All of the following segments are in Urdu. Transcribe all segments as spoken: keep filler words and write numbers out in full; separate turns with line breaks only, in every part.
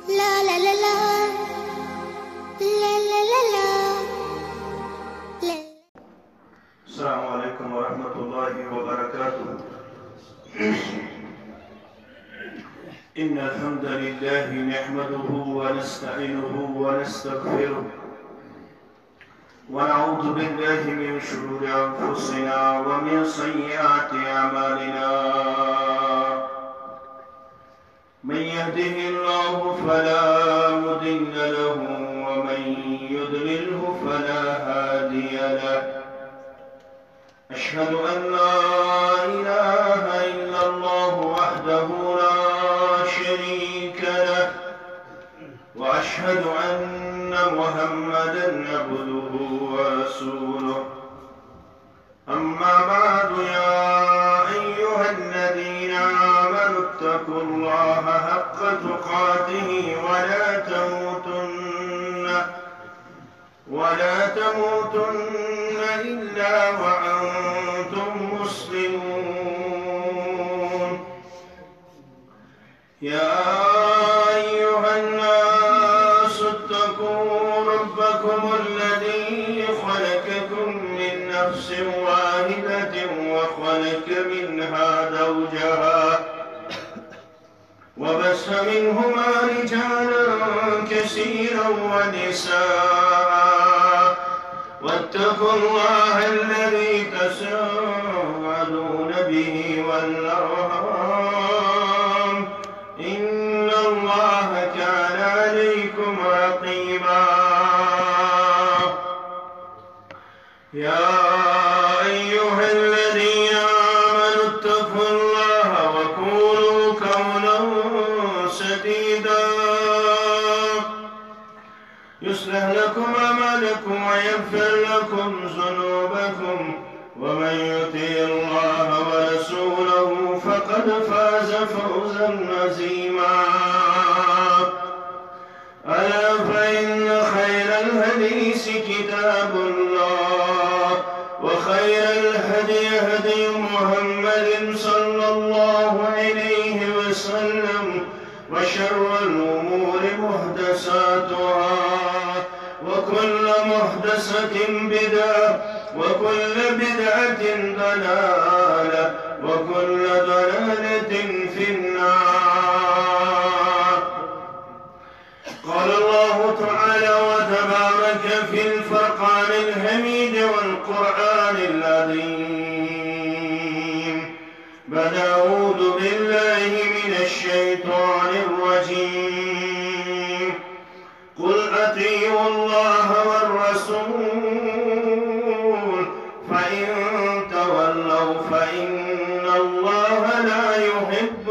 لا لا لا لا لا لا لا لا.
السلام عليكم ورحمة الله وبركاته. إن الحمد لله نحمده ونستعينه ونستغفره ونعوذ بالله من شرور أنفسنا ومن سيئات أعمالنا. من يهده الله فلا مضل له ومن يضلله فلا هادي له. أشهد أن لا إله إلا الله وحده لا شريك له، وأشهد أن محمدًا عبده ورسوله. أما بعد، يا أيها الذين آمنوا اتقوا الله حق تقاته ولا تموتن ولا تموتن إلا وأنتم مسلمون. يا أيها الناس اتقوا ربكم الذي خلقكم من نفس واحدة وخلق منها زوجها وبث منهما رجالا كثيرا ونساء، واتقوا الله الذي تساءلون به والأرحام، إن الله كان عليكم رقيبا. يا أيها الذين آمنوا اتقوا الله وقولوا قولا سديدا يصلح لكم أعمالكم ويغفر لكم ذنوبكم، ومن يطع الله ورسوله فقد فاز فوزا عظيما. ألا فإن خير الحديث كتاب الله، وخير الهدي هدي محمد صلى الله عليه وسلم، وشر الأمور محدثاتها، وكل محدثة بدعة، وكل بدعة ضلالة، وكل ضلالة في النار. قال الله تعالى وتبارك في الفرقان الحميد والقرآن العظيم: بعد أعوذ بالله من الشيطان الرجيم. قل أطيعوا الله والرسول فإن تولوا فإن الله لا يحب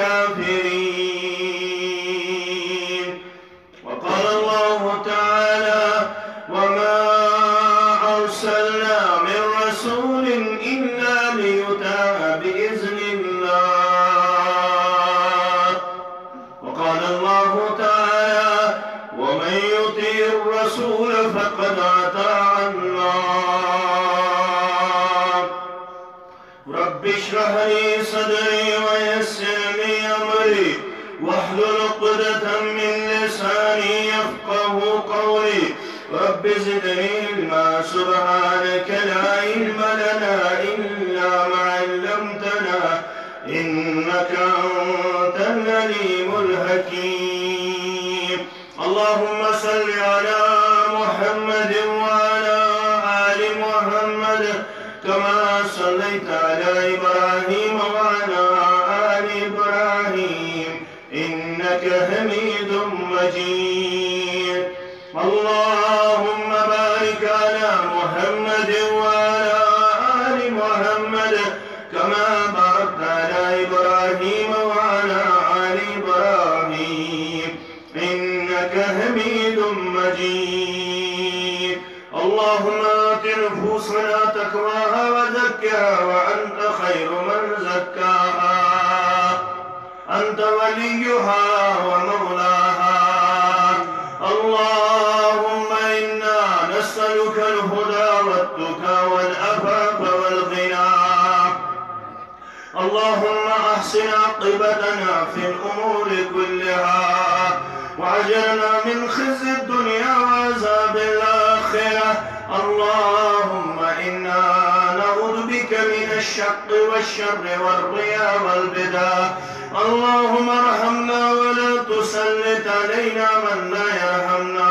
الكافرين. وقال الله تعالى: وما أرسلنا من رسول إلا ليطاع بإذن الله. وقال الله تعالى: ومن يطيع الرسول فقد أطاع الله. رب اشرح لي صدري ويسر لي أمري واحلل عقدة من لساني يفقه قولي. رب زدني علما، سبحانك لا علم لنا إلا ما علمتنا، إنك أنت العليم الحكيم. اللهم صل على محمد وعلى آل محمد كما صليت على إبراهيم وعلى آل إبراهيم إنك حميد مجيد. اللهم بارك على محمد وعلى آل محمد كما باركت على إبراهيم وعلى آل إبراهيم إنك حميد مجيد. اللهم آت نفوسنا تقواها وزكها وأنت خير من زكاها، أنت وليها ومولاها. اللهم إنا نسألك الهدى والتقى والعفاف والغنى. اللهم أحسن عاقبتنا في الأمور كلها وأجرنا من خزي الدنيا وعذاب الآخرة. اللهم إنا نعوذ بك من الشق والشر والرياء والبدع. اللهم ارحمنا ولا تسلط علينا من لا يرحمنا.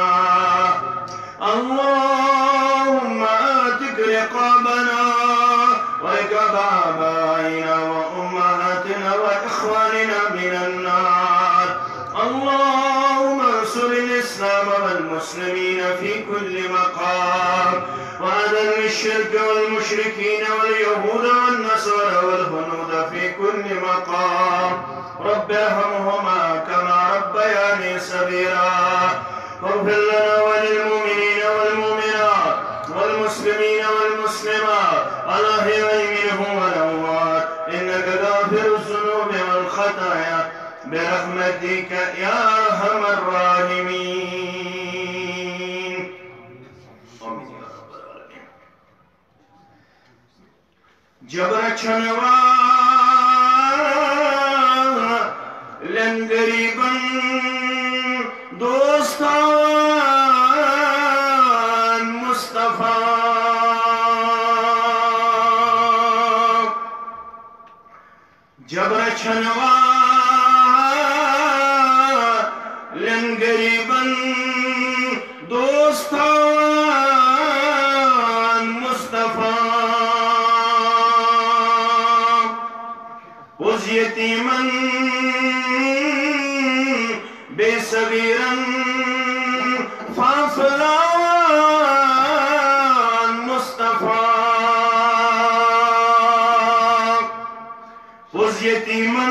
اللهم آتك رقابنا ورقاب آبائنا وأمهاتنا وإخواننا من النار. اللهم انصر الإسلام والمسلمين في كل مقام، وأذل الشرك والمشركين واليهود والنصارى والهنود في كل مقام. رب ارحمهما كما ربياني صغيرا. واغفر لنا وللمؤمنين والمؤمنات والمسلمين والمسلمات الأحياء منهم والأموات إنك غافر الذنوب والخطايا برحمتك يا أرحم الراحمين. آمين يا رب العالمين. جبر چنوا لن غریبا دوستان مصطفیٰ جبر چنوا لن غریبا دوستان مصطفیٰ اس یتیمن بے صغیرن فافلان مصطفیٰ اس یتیمن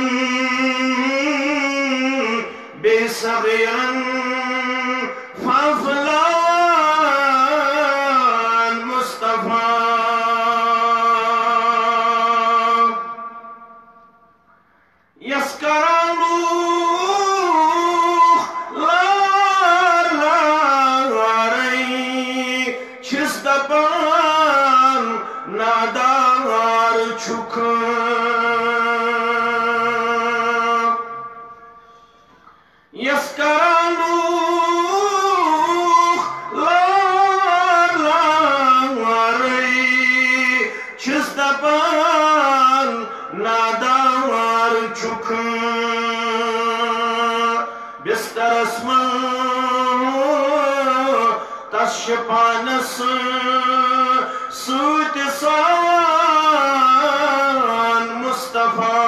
بے صغیرن فافلان مصطفیٰ یسکرانو نادار چھکا یسکرانو لار لاری چستپان نادار چھکا بستر اسمان تشپانس سوت سان مصطفیٰ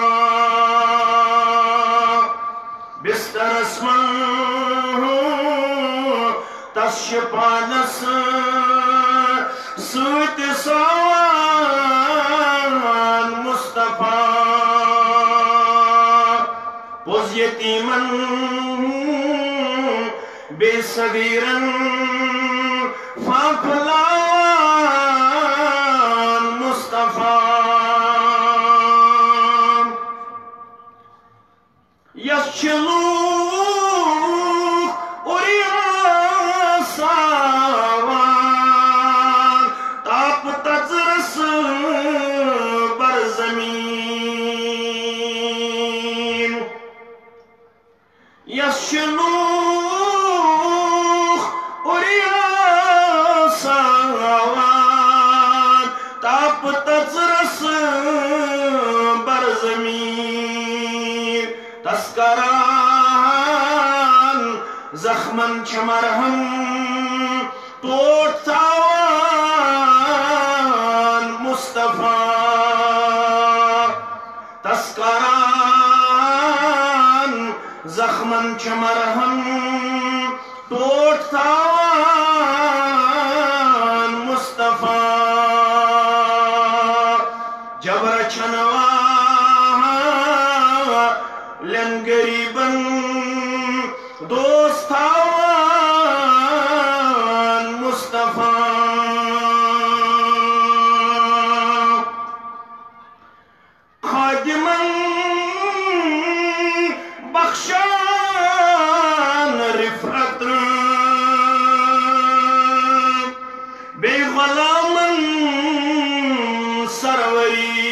بستر اسمان تشپانس سوت سان مصطفیٰ پوز یتیمن بے صغیرن فافلان مصطفیٰ یسچلوخ اریاساوان تاپ تزرس بر زمین یسچلوخ اریاساوان تاپ تزرس بر زمین تسکران زخمن چمرہم توٹ تاوان مصطفیٰ تسکران زخمن چمرہم توٹ تاوان مصطفیٰ جبر چنوا لن غریبن دوستان مصطفیٰ خادمن بخشان رفعت بے غلامن سروری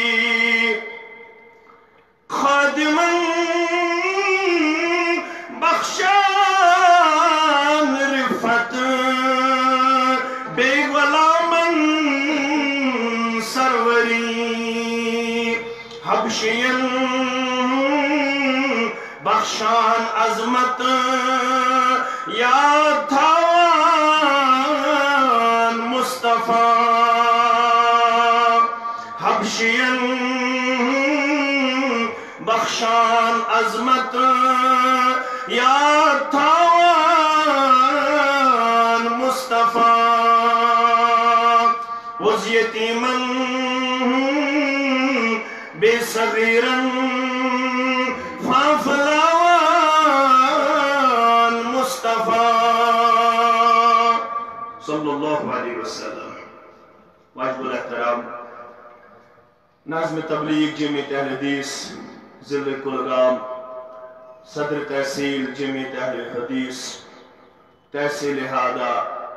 خادمن حبشین بخشان عظمت یاد تھاوان مصطفیٰ حبشین بخشان عظمت یاد تھاوان مصطفیٰ وز یتیمن بے صغیرن فافلاوان مصطفیٰ صلی اللہ علیہ وسلم. واجب الاحترام ناظم تبلیغ جمعیت اہل حدیث ضلع کلگام، صدر تحصیل جمعیت اہل حدیث تحصیل ہادہ،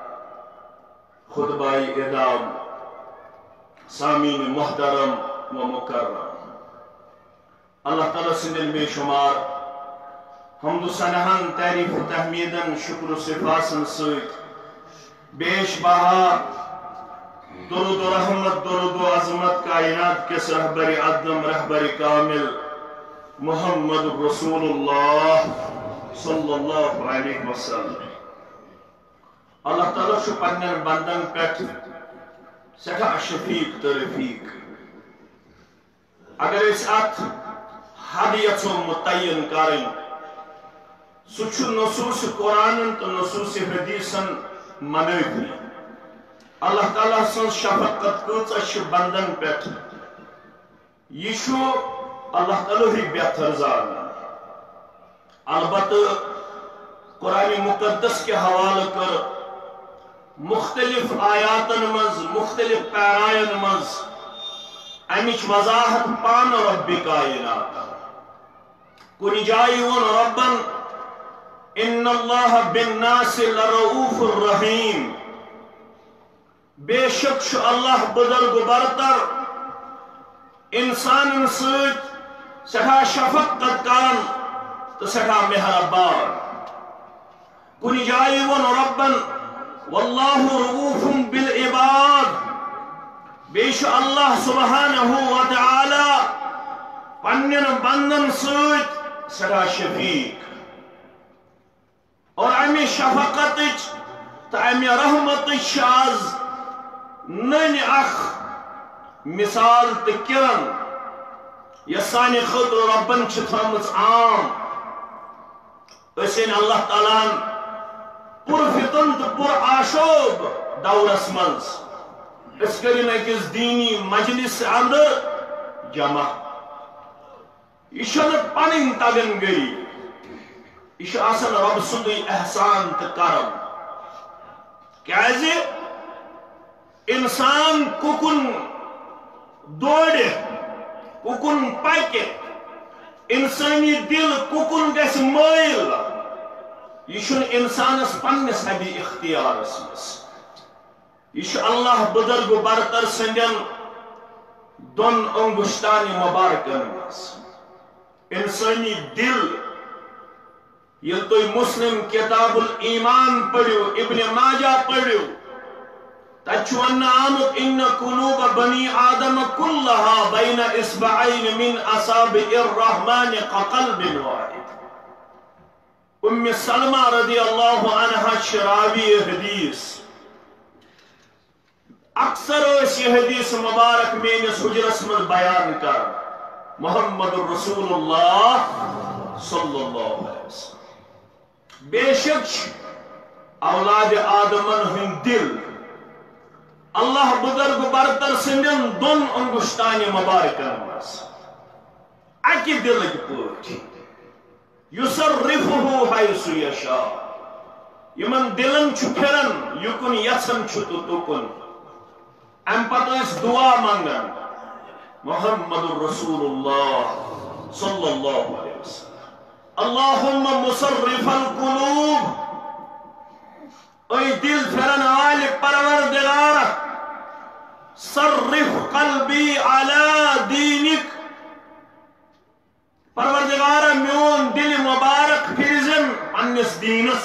خطبائی اعدام، سامعین محترم و مکرم، اللہ تعالیٰ سندن بے شمار حمد و ثناءن تعریف و تحمیدن شکر و صفاسن سۭتۍ بیش بہا درود و رحمت درود و عظمت کائنات کس رہبر عدم رہبر کامل محمد رسول اللہ صلی اللہ علیہ وسلم. اللہ تعالیٰ چھُ پننٮ۪ن بندن پٮ۪ٹھ سٮ۪ٹھاہ شفیق تہٕ رفیق. اگر أسۍ اتھ حد یژھو متعین کرٕنۍ سُہ چھُ نصوص قرآنن تہٕ نصوص حدیثن منٲفی. اللہ تعالیٰ سٕنٛز شفقت کۭژاہ چھِ بندن پٮ۪ٹھ یہِ چھُ اللہ تعالیٰ ہی بہتر زانان. البتہ قرآن مقدس کے حوالہ کر مختلف آیاتن مز مختلف پیرائن مز امچ وضاحت پان رب کائنات. کُنہِ جایہِ ووٚن ربن ان اللہ بالناس لرؤوف الرحیم. بے شک چھُ اللہ بزرگ برتر انسانن سۭتۍ سٹھا شفقت کرن تو سٹھا مہربان. کُنہِ جایہِ ووٚن ربن واللہ رؤوف بالعباد. بیٚیہِ چھُ اللہ سبحانہ وتعالی پننٮ۪ن بندن سۭتۍ سٹھا شفیق. اور امہِ شفقتٕچ تہٕ امہِ رحمتٕچ چھِ آز نٔنۍ اکھ مثال تہٕ کرن یۄس سانہِ خٲطرٕ رۄبن چھِ تھٲومٕژ عام. أسۍ اللہ تعالیٰ ہن پُرفتن تہٕ پُر آشوب دورس منٛز أسۍ کٔرِن أکِس دیٖنی مجلس اندر جمع. یہِ چھنہٕ پنٕنۍ تگن گٔری، یہِ چھُ آسان رۄب سُنٛدُے احسان تہٕ کرم. کیازِ انسان کُکُن دورِ کُکُن پکہِ انسٲنی دل کُکُن گژھِ مٲیل یہِ چھُنہٕ انسانس پننِس حدِ اختیارس منٛز. یہِ چھُ اللہ بزرگ برتر سٕنٛدٮ۪ن دۄن انگشتانہِ مبارکن منٛز. انسٲنی دل ییٚلہِ تُہۍ مسلم کتاب الایمان پٔرِو ابن ماجہ پٔرِو تتہِ چھُ وننہٕ آمُت ان قلوب بنی آدم کلہا بین اصبعین من اصابع الرحمن كقلب واحد. ام سلمہ رضی اللہ عنہا چھِ راوی حدیث. اکثر ٲسۍ یہِ حدیث مبارک میٲنِس حجرس منٛز بیان کران. محمد رسول اللہ صلی اللہ علیہ وسلم. بے شک اولاد آدمن ہٕنٛدۍ دل اللہ بزرگ برتر سندن دون انگشتانہِ مبارکن منٛز اکہِ دلٕکۍ پٲٹھۍ یُصرفُہُ حیث یشاء. یمن دلن چھُ پھران یُکُن یژھان چھُ تہٕ تُکُن. امہِ پتہٕ ٲسۍ دعا منگان محمد رسول اللہ صلی اللہ علیہ وسلم. اللہم مصرف القلوب. اے دل پھرن والہِ پروردگار صرف قلبی علی دینک. پروردگار میون دل مبارک پھرزن پننس دینس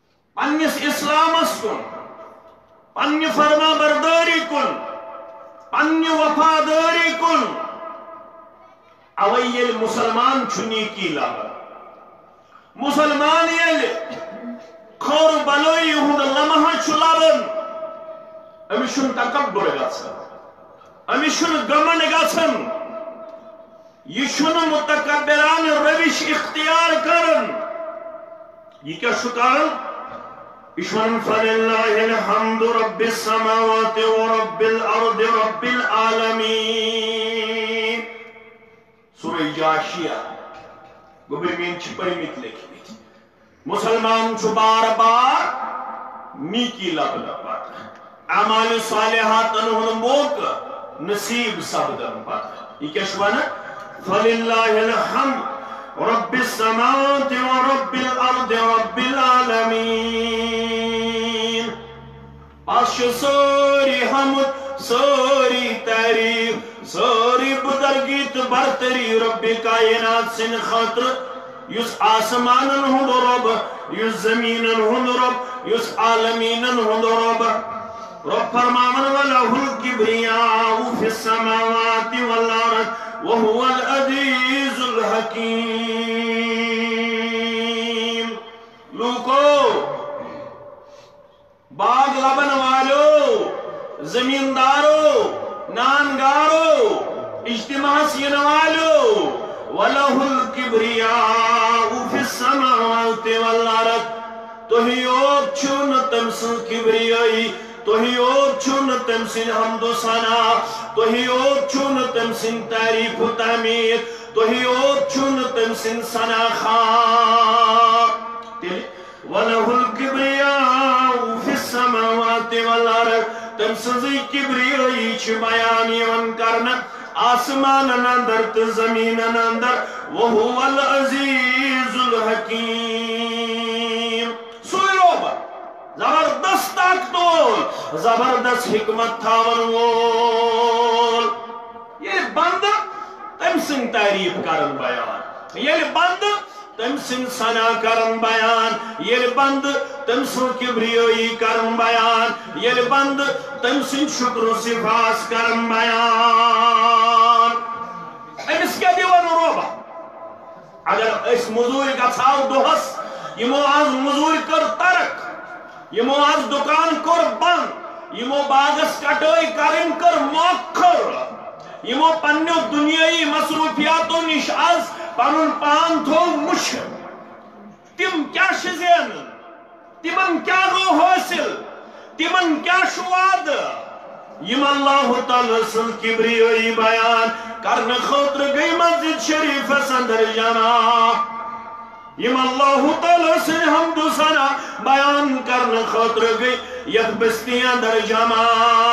پننس اسلامس کن پننہِ فرما برداری کن. پنہ وفاداری کن اوے یل مسلمان چھنی کی لگا مسلمان یل خور بلوئی ہند لمحہ چھلابن امس چھن تکبر گژھان امس چھن گمنڈ گژھان یہ چھن متکبران روش اختیار کرن یہ کیا چھُ کران یہ چھُ ونان فللہ الحمد رب السماوات ورب الارض رب العالمین سورہ جاشیہ گوبرمین چھ پرمت لیکھمت مسلمان چھُ بار بار نیکی لبنہ پتہ اعمال صالحات ہُنٛد موقع نصیب سپدن پتہ یہ کیا چھُ ونان فللہ الحمد رب السماوات ورب الارض رب العالمین پس سوری حمد سوری تعریف سوری بدرگی تو برتری رب کائنات سن خاطر یس آسمانن ہند رب یس زمینن ہند رب یس عالمینن ہند رب رب فرماون وَلَهُ الْكِبْرِيَاءُ فِي السَّمَاوَاتِ وَالْأَرْضِ وَهُوَ الْعَزِيزُ الْحَكِيمُ لوکو باغ لبن والو زمیندارو نانگارو اجتماع سین والو وَلَهُ الْكِبْرِيَاءُ فِي السَّمَاوَاتِ وَالْأَرْضِ توہی اوک چھون تمسن کبریائی توہی اوک چھون تمسن حمد و ثنا توہی اوک چھون تمسن تعریف و تعمیر توہی اوک چھون تمسن ثنا خان وَلَهُ الْكِبْرِيَاءُ فِي السَّمَاوَاتِ وَالْأَرْضِ تمسن کبریائی چھ بیان یون کرنا آسمان اندر تو زمین اندر وَهُوَ الْعَزِيزُ الْحَكِيمُ سوئی روبا زبردست طاقتول زبردست حکمت تھاون وول یہ بند تم سن تعریف کرن بیان یہ بند تم سن ثنا کرن بیان یہ بند تم سن کبریائی کرن بیان یہ بند تم سن شکر و صفاس کرن بیان امس کیا دیوان روبا اگر اس مزوری کا چھاو دوہس یمو آز مزوری کر ترک یمو آز دکان کر بند یمو باغس کٹوئی کرن کر موکر یمو پنیو دنیای مصروفیاتو نش آز پنن پان تھو مشکل تم کیا شزین تمن کیا گو حاصل تمن کیا شواد یم اللہ تعالی سن کبریائی بیان کرن خاطر گئی مسجد شریف اندر جانا یم اللہ تعالی سن حمد و ثنا بیان کرن خاطر گئی یک بستی اندر جانا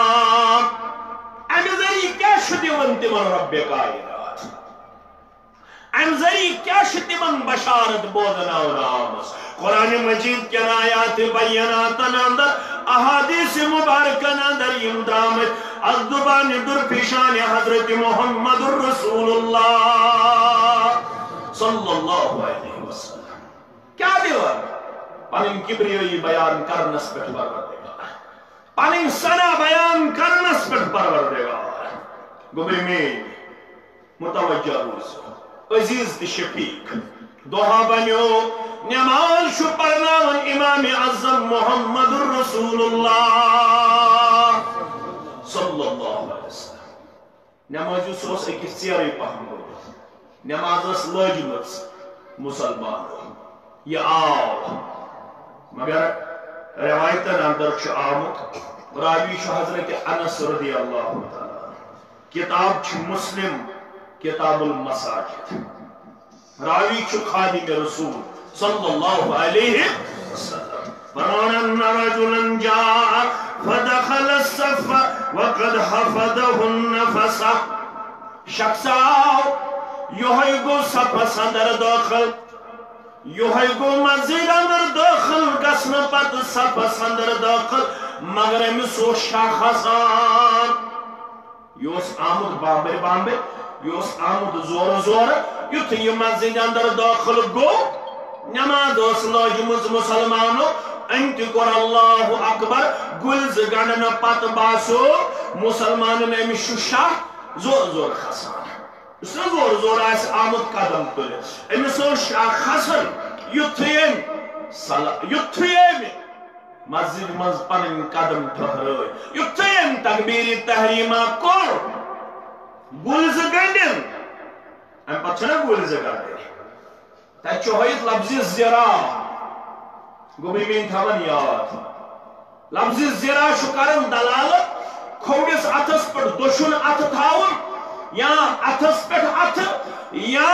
ام ذری کیا شدیون تمن رب کائنات ام ذری کیا شدیون بشارت بودنا و رامس قرآن مجید کے آیات بینات اندر احادیث مبارکن اندر یم درامت از دبان در پیشان حضرت محمد رسول اللہ صلی اللہ علیہ وسلم کیا دیوار پنن کبریائی بیان کرنس پہ پروردگار پنن ثنا بیان کرنس پہ پروردگار گبری میں متوجہ روزو عزیز دی شفیق دوہا بنیو نماز شو پرناون امام اعظم محمد رسول اللہ صلی اللہ علیہ وسلم نماز سوس اکس سیاری پہم گو نماز اس لجمت مسلمان یہ آو مگر روایتن اندر چھ آمد راوی چھ حضرت انس رضی اللہ تعالی کتاب چھ مسلم کتاب المساجد راوی چھ خادم رسول صلی اللہ علیہ وسلم فرمان ان رجلا جاء فدخل الصف وقد حفظه النفس شخص آو یوہی گو صف اندر داخل یوہی گو مسجد اندر داخل گسن پت صف اندر داخل مگر امسو شاخسان یوس آمد بامبر بامبر یوس آمد زور زور یوت یہ مسجد اندر داخل گو نماز اس لاجمز مسلمانو انت کور اللہ اکبر گلز گنڈن پت باسو مسلمان نے امس شاہ زور زور کھسان اس نے زور زور آس آمد قدم تل امس شاہ کھسان یتھیم یتھیم مسجد مز پن قدم ٹھہرائے یتھیم تکبیر تحریمہ کور گلز گنڈن ام پتہ چھنا گلز گنڈن تہ چوہیت لفظ زرا گوبی مین تھاون یاد لفظ زرا شو کرن دلالت کھوڑس اتھس پر دشن اتھ تھاون یا اتھس پہ اتھ یا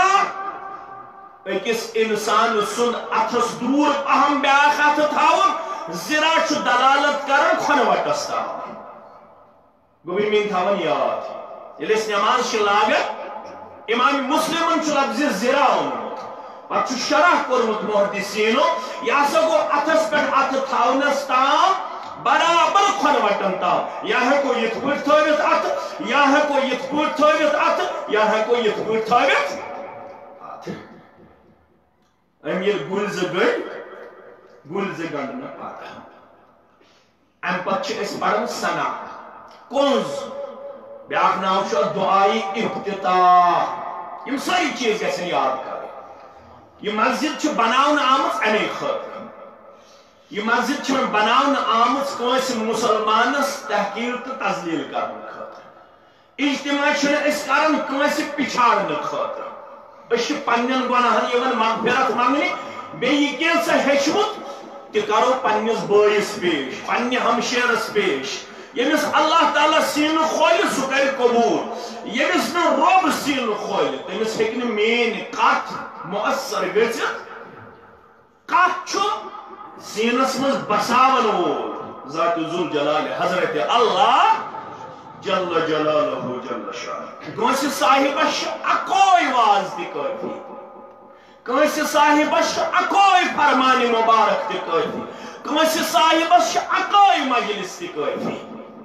اکس انسان سن اتھس دور اہم بیاخ اتھ تھاون زرا شو دلالت کرن کھنوٹس تھاون گوبی مین تھاون یاد یل اس نماز چھ لاگت امام مسلمن چھ لفظ زرا اونمت پتہ شرح کورمت محدثینو یہ ہسا گو اتھس پہ اتھ تھاونس تام برابر کھنوٹن تام یا ہیکو یت پٲٹھۍ تھٲوِتھ اتھ یا ہیکو یت پٲٹھۍ تھٲوِتھ اتھ یا ہیکو یت پٲٹھۍ تھٲوِتھ اتھ ام ییٚلہِ گُلزٕ گٔے گُلزٕ گنڈنہٕ پتہٕ ام پتہٕ چھِ أسۍ پران ثنا کنز بیاکھ ناو چھُ اتھ دعائی افتتاح یم سٲری چیٖز گژھن یاد کرٕنۍ یہ مسجد چھ بناون آمت امی خاطر یہ مسجد چھ بناون آمت کنس مسلمانس تحقیر تو تذلیل کرنے خاطر اجتماع چھ اس کرن کنس پچھاڑنے خاطر اس پنن گناہن یون مغفرت مانگنی بیٚیہِ کینٛژھا ہیٚچھمُت تہِ کرو پننس بٲیس پیش پننہِ ہمشیرس پیش ییٚمِس اللہ تعالیٰ سین کھولہِ سُہ کرِ قبوٗل ییٚمِس نہٕ رۄب سین کھولہِ تٔمِس ہیٚکہِ نہٕ میٲنۍ کتھ مؤثر گژھِتھ کتھ چھُ سینس منٛز بساون وول ذات ذوال جلال حضرت اللہ جل جلالہ جل شانہ کٲنٛسہِ صاحبس چھُ اکوے واز تہِ کٲفی کٲنٛسہِ صاحبس چھُ اکوے فرمانہِ مبارک تہِ کٲفی کٲنٛسہِ صاحبس چھُ اکوے مجلس تہِ کٲفی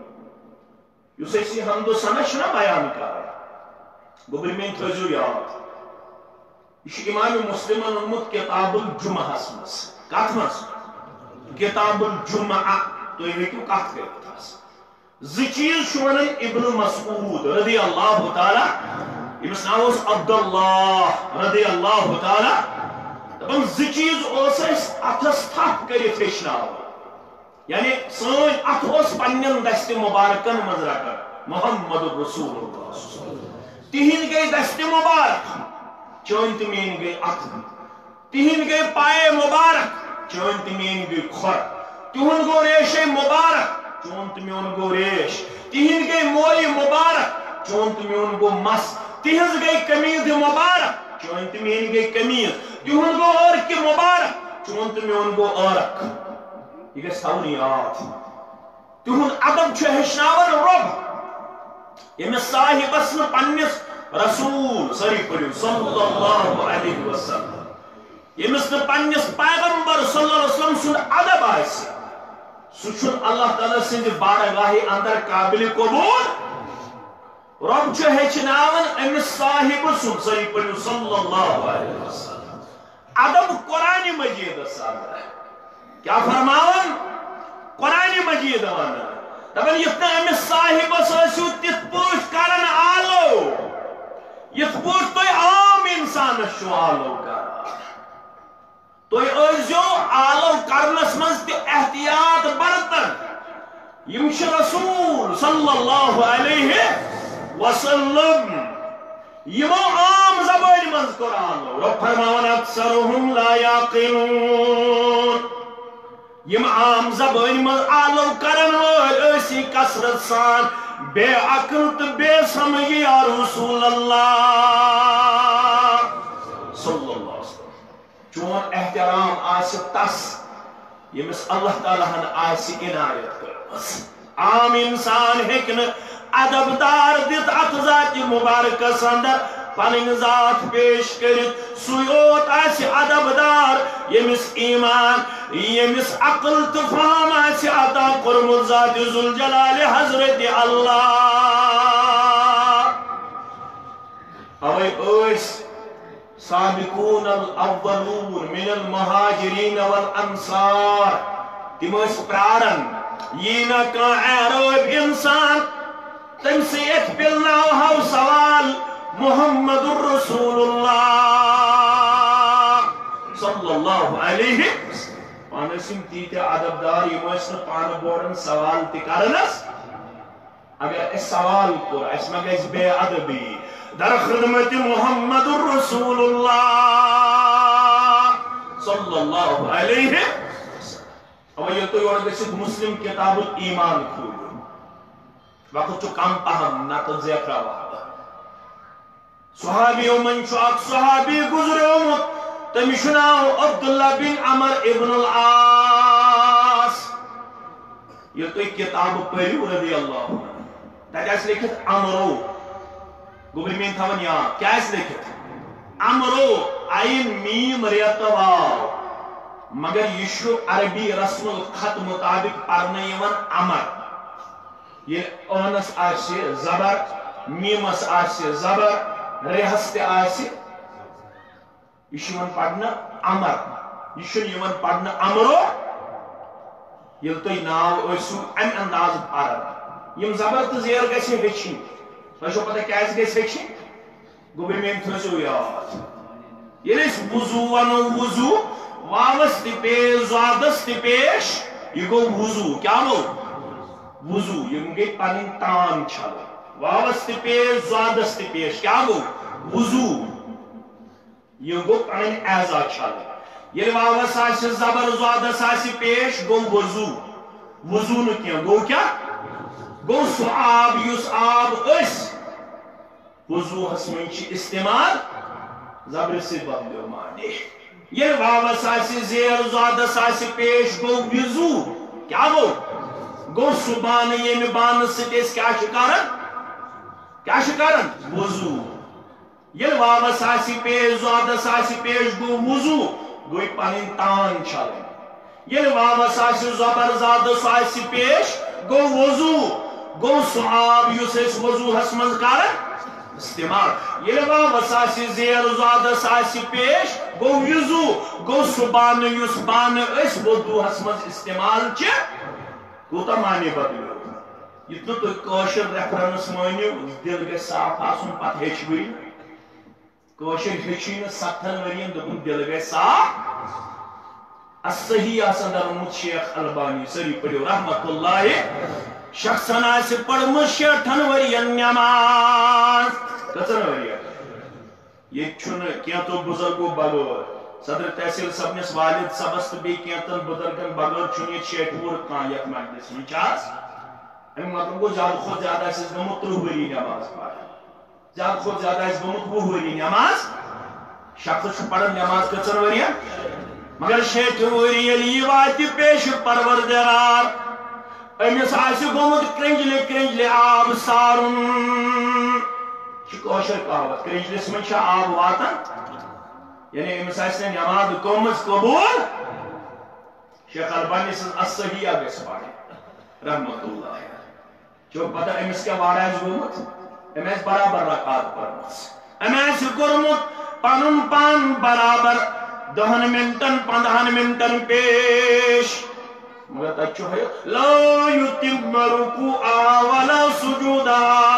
یُس أسۍ یہِ حمد و ثنا چھُنہ بیان کران گوٚبُر میٲنۍ تھٲیزیو یاد یہ چھ امام مسلمن اونمت کتاب الجمعہس مز کت مز کتاب الجمعہ تھی ہیکو کت کرت زٕ چیز چھ ونان ابن مسعود رضی اللہ تعالی امس ناو اوس عبداللہ رضی اللہ تعالی دپان زٕ چیز اوس اس اتھس تھپ کرت ہیچھناوان یعنی سن اتھ اوس پنن دست مبارکن مز رٹان محمد رسول اللہ تہند گئی دست مبارک چون تو مین گئی اتھ تہند گئی پائے مبارک چون تو مین گئی کھر تہند گو ریشے مبارک چون تو میون گو ریش تہند گئی موری مبارک چون تو میون گو مس تہند گئی قمیض مبارک چون تو مین گئی قمیض تہند گو عرق مبارک چون تو میون گو عرق یہ گژھِ تھاوُن یاد تہند ادب چھُ ہیٚچھناوان رۄب ییٚمِس صاحبس نہٕ پننِس رسول ساری پڑھو صلی اللہ علیہ وسلم یمس نہ پننس پیغمبر صلی اللہ علیہ وسلم سن ادب آس سہ اللہ تعالیٰ سند بارگاہ اندر قابل قبول رب چھ ہیچناون امس صاحب سن ساری پڑھو صلی اللہ علیہ وسلم ادب قرآن مجید اندر کیا فرماون قرآن مجید ونان دپان یتھ امس صاحبس ٲسِو تِتھ پٲٹھۍ کران آلو یتھ پٲٹھۍ تُہۍ عام انسانس چھُو آلو کران تُہۍ ٲسۍزیو آلو کرنس منٛز تہِ احتیاط برتن یم چھِ رسول صلی اللہ علیہ وسلم یمو عام زبانہِ منٛز کوٚر آلو رب فرماوان اکثرهم لا یعقلون یم عام زبانہِ منٛز آلو کرن وٲلۍ ٲسی کثرت سان بے عقل تو بے سمجھ یا رسول اللہ صلی اللہ علیہ وسلم چون احترام آس تس یمس اللہ تعالیٰ ہن آس عنایت کرمس عام انسان ہیکن ادب دار دت ات ذات مبارکس اندر پنن ذات پیش کرت سیوت آس ادب دار یمس ایمان یمس عقل تو فهم آس عطا قرمت ذات ذوالجلال حضرت اللہ اوے اوس سابقون الاولون من المهاجرين والانصار تم پرارن یہ نہ عرب انسان تم سے پلناو ہو سوال محمد الرسول اللہ صلی اللہ علیہ پانس تیتہ ادب دار یہ پان بورن سوال ترنس اگر اس سوال کور اس ما گژھِ بے ادبی در خدمت محمد الرسول اللہ صلی اللہ علیہ اب یہ تو یور گژھِ مسلم کتاب الایمان کھولو وقت چھ کم پہم نتن زیکرا وحد صحابی من چھ اک صحابی گزریومت تمس ناو عبداللہ بن عمر ابن العاص یہ تو کتاب پڑھو رضی اللہ عنہ تک اس لکھت امرو گوبری مین تھاون یاد کیا اس لکھت امرو عین میم ریتواو مگر یہ عربی رسم الخط مطابق پڑھنے یوان امر یہ اونس آسی زبر میمس آسی زبر ریحس تے آسی یہ یوان پڑھنا امر یہ یوان پڑھنا امرو یل تو ناو اسو ام انداز پڑھنا یم زبر تو زیر گژھِ ہیٚچھِنۍ تۄہہِ چھو پتہ کیٛازِ گژھِ ہیٚچھِنۍ گوٚبرۍ میٲنۍ تھٲیزیو یاد ییٚلہِ أسۍ وضوٗ وَنو وضوٗ واوس تہِ پیش زادس تہِ پیش یہِ گوٚو وضوٗ کیٛاہ گوٚو وضوٗ یِم گٔے پنٕنۍ تان چھلٕنۍ واوس تہِ پیش زادس تہِ پیش کیٛاہ گوٚو وضوٗ یہِ گوٚو پنٕنۍ اعضا چھلٕنۍ ییٚلہِ واوس آسہِ زبر زادس آسہِ پیش گوٚو وضوٗ وضوٗ نہٕ کینٛہہ گوٚو کیٛاہ گو سو آب یس آب اس وضوحس من استعمال زبر سے بدلو معنی یہ واوس آسی زیر زادس آسی پیش گو وضو کیا گو گو سو بان یہ بان سٹیس کیا شکارن کیا شکارن وضو یہ واوس آسی پیش زادس آسی پیش گو وضو گوی پانین تان چھلن یہ واوس آسی زبر زادس آسی پیش گو وضو گو صحاب یس اس وضو حسمز کارن استعمال یہ واوس آسی زیر زادس آسی پیش گو وضو گو سبان یس بان اس وضو حسمز استعمال چھ کوتا معنی بدلو یہ تو تو کوشر ریفرنس معنی دل گئے صاف آسن پت ہیچ ہوئی کوشر ہیچین ستن ورین دکن دل گئے صاف الصحیح آسن در امت شیخ البانی سری پڑھو رحمت اللہ شخصن آسی پڑھ شیٹھن ورین نماز کتن ورین یہ چھن کیا تو بزرگو بغور صدر تحصیل سبنس والد سبست بھی کیا تن بزرگن بغور چھن یہ شیٹھور کان یک مجلس میں چاس امی مطلب کو زیادہ خود زیادہ اس گمت رو وری نماز پڑھ زیادہ خود زیادہ اس گمت وہ وری نماز شخص پڑھ نماز کتن ورین مگر شیٹھوری یہ واتی پیش پروردگار امس آسی گومت کرنجل کرنجل آب سارن کوشر کہاوت کرنجلس من آب واتن یعنی امس آسی نماز گومت قبول شیخ البانی سن الصحیح گس پاڑی رحمت اللہ جو پتہ امس کیا وارا ہے گومت امس برابر رکعت پرمس امس گرمت پنن پان برابر دہن منٹن پندہن منٹن پیش مگر تچو ہے لا یتم رکوعا ولا سجودا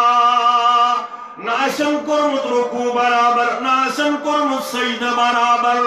ناسن کرمت رکوع برابر ناسن کرمت سجد برابر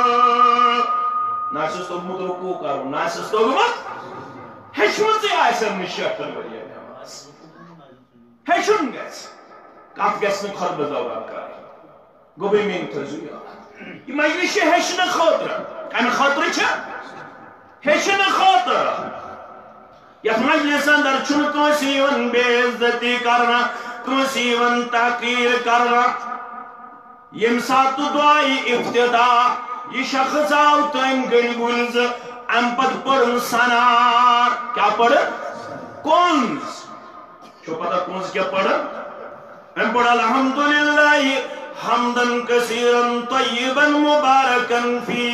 ناسس تگمت رکوع کرو ناسس تگمت ہیچمت سے آئیسن نشیطن وریا نماز ہیچن گیس کات گیس نے خط بزاوان کاری گوبی میں انتظویا یہ مجلس ہیچن خاطر کم خاطر چھا ہیچن خاطر یت مجلس اندر چھن کنسی ون بے عزتی کرنا کنسی ون تحقیر کرنا یم سات دعائی افتتاح یہ شخص آو تین گل گلز ام پت پڑھن سنار کیا پڑھن کنز چھو پتہ کنز کیا پڑھن ام پڑھ الحمدللہ حمدن کثیرن طیبا مبارکن فی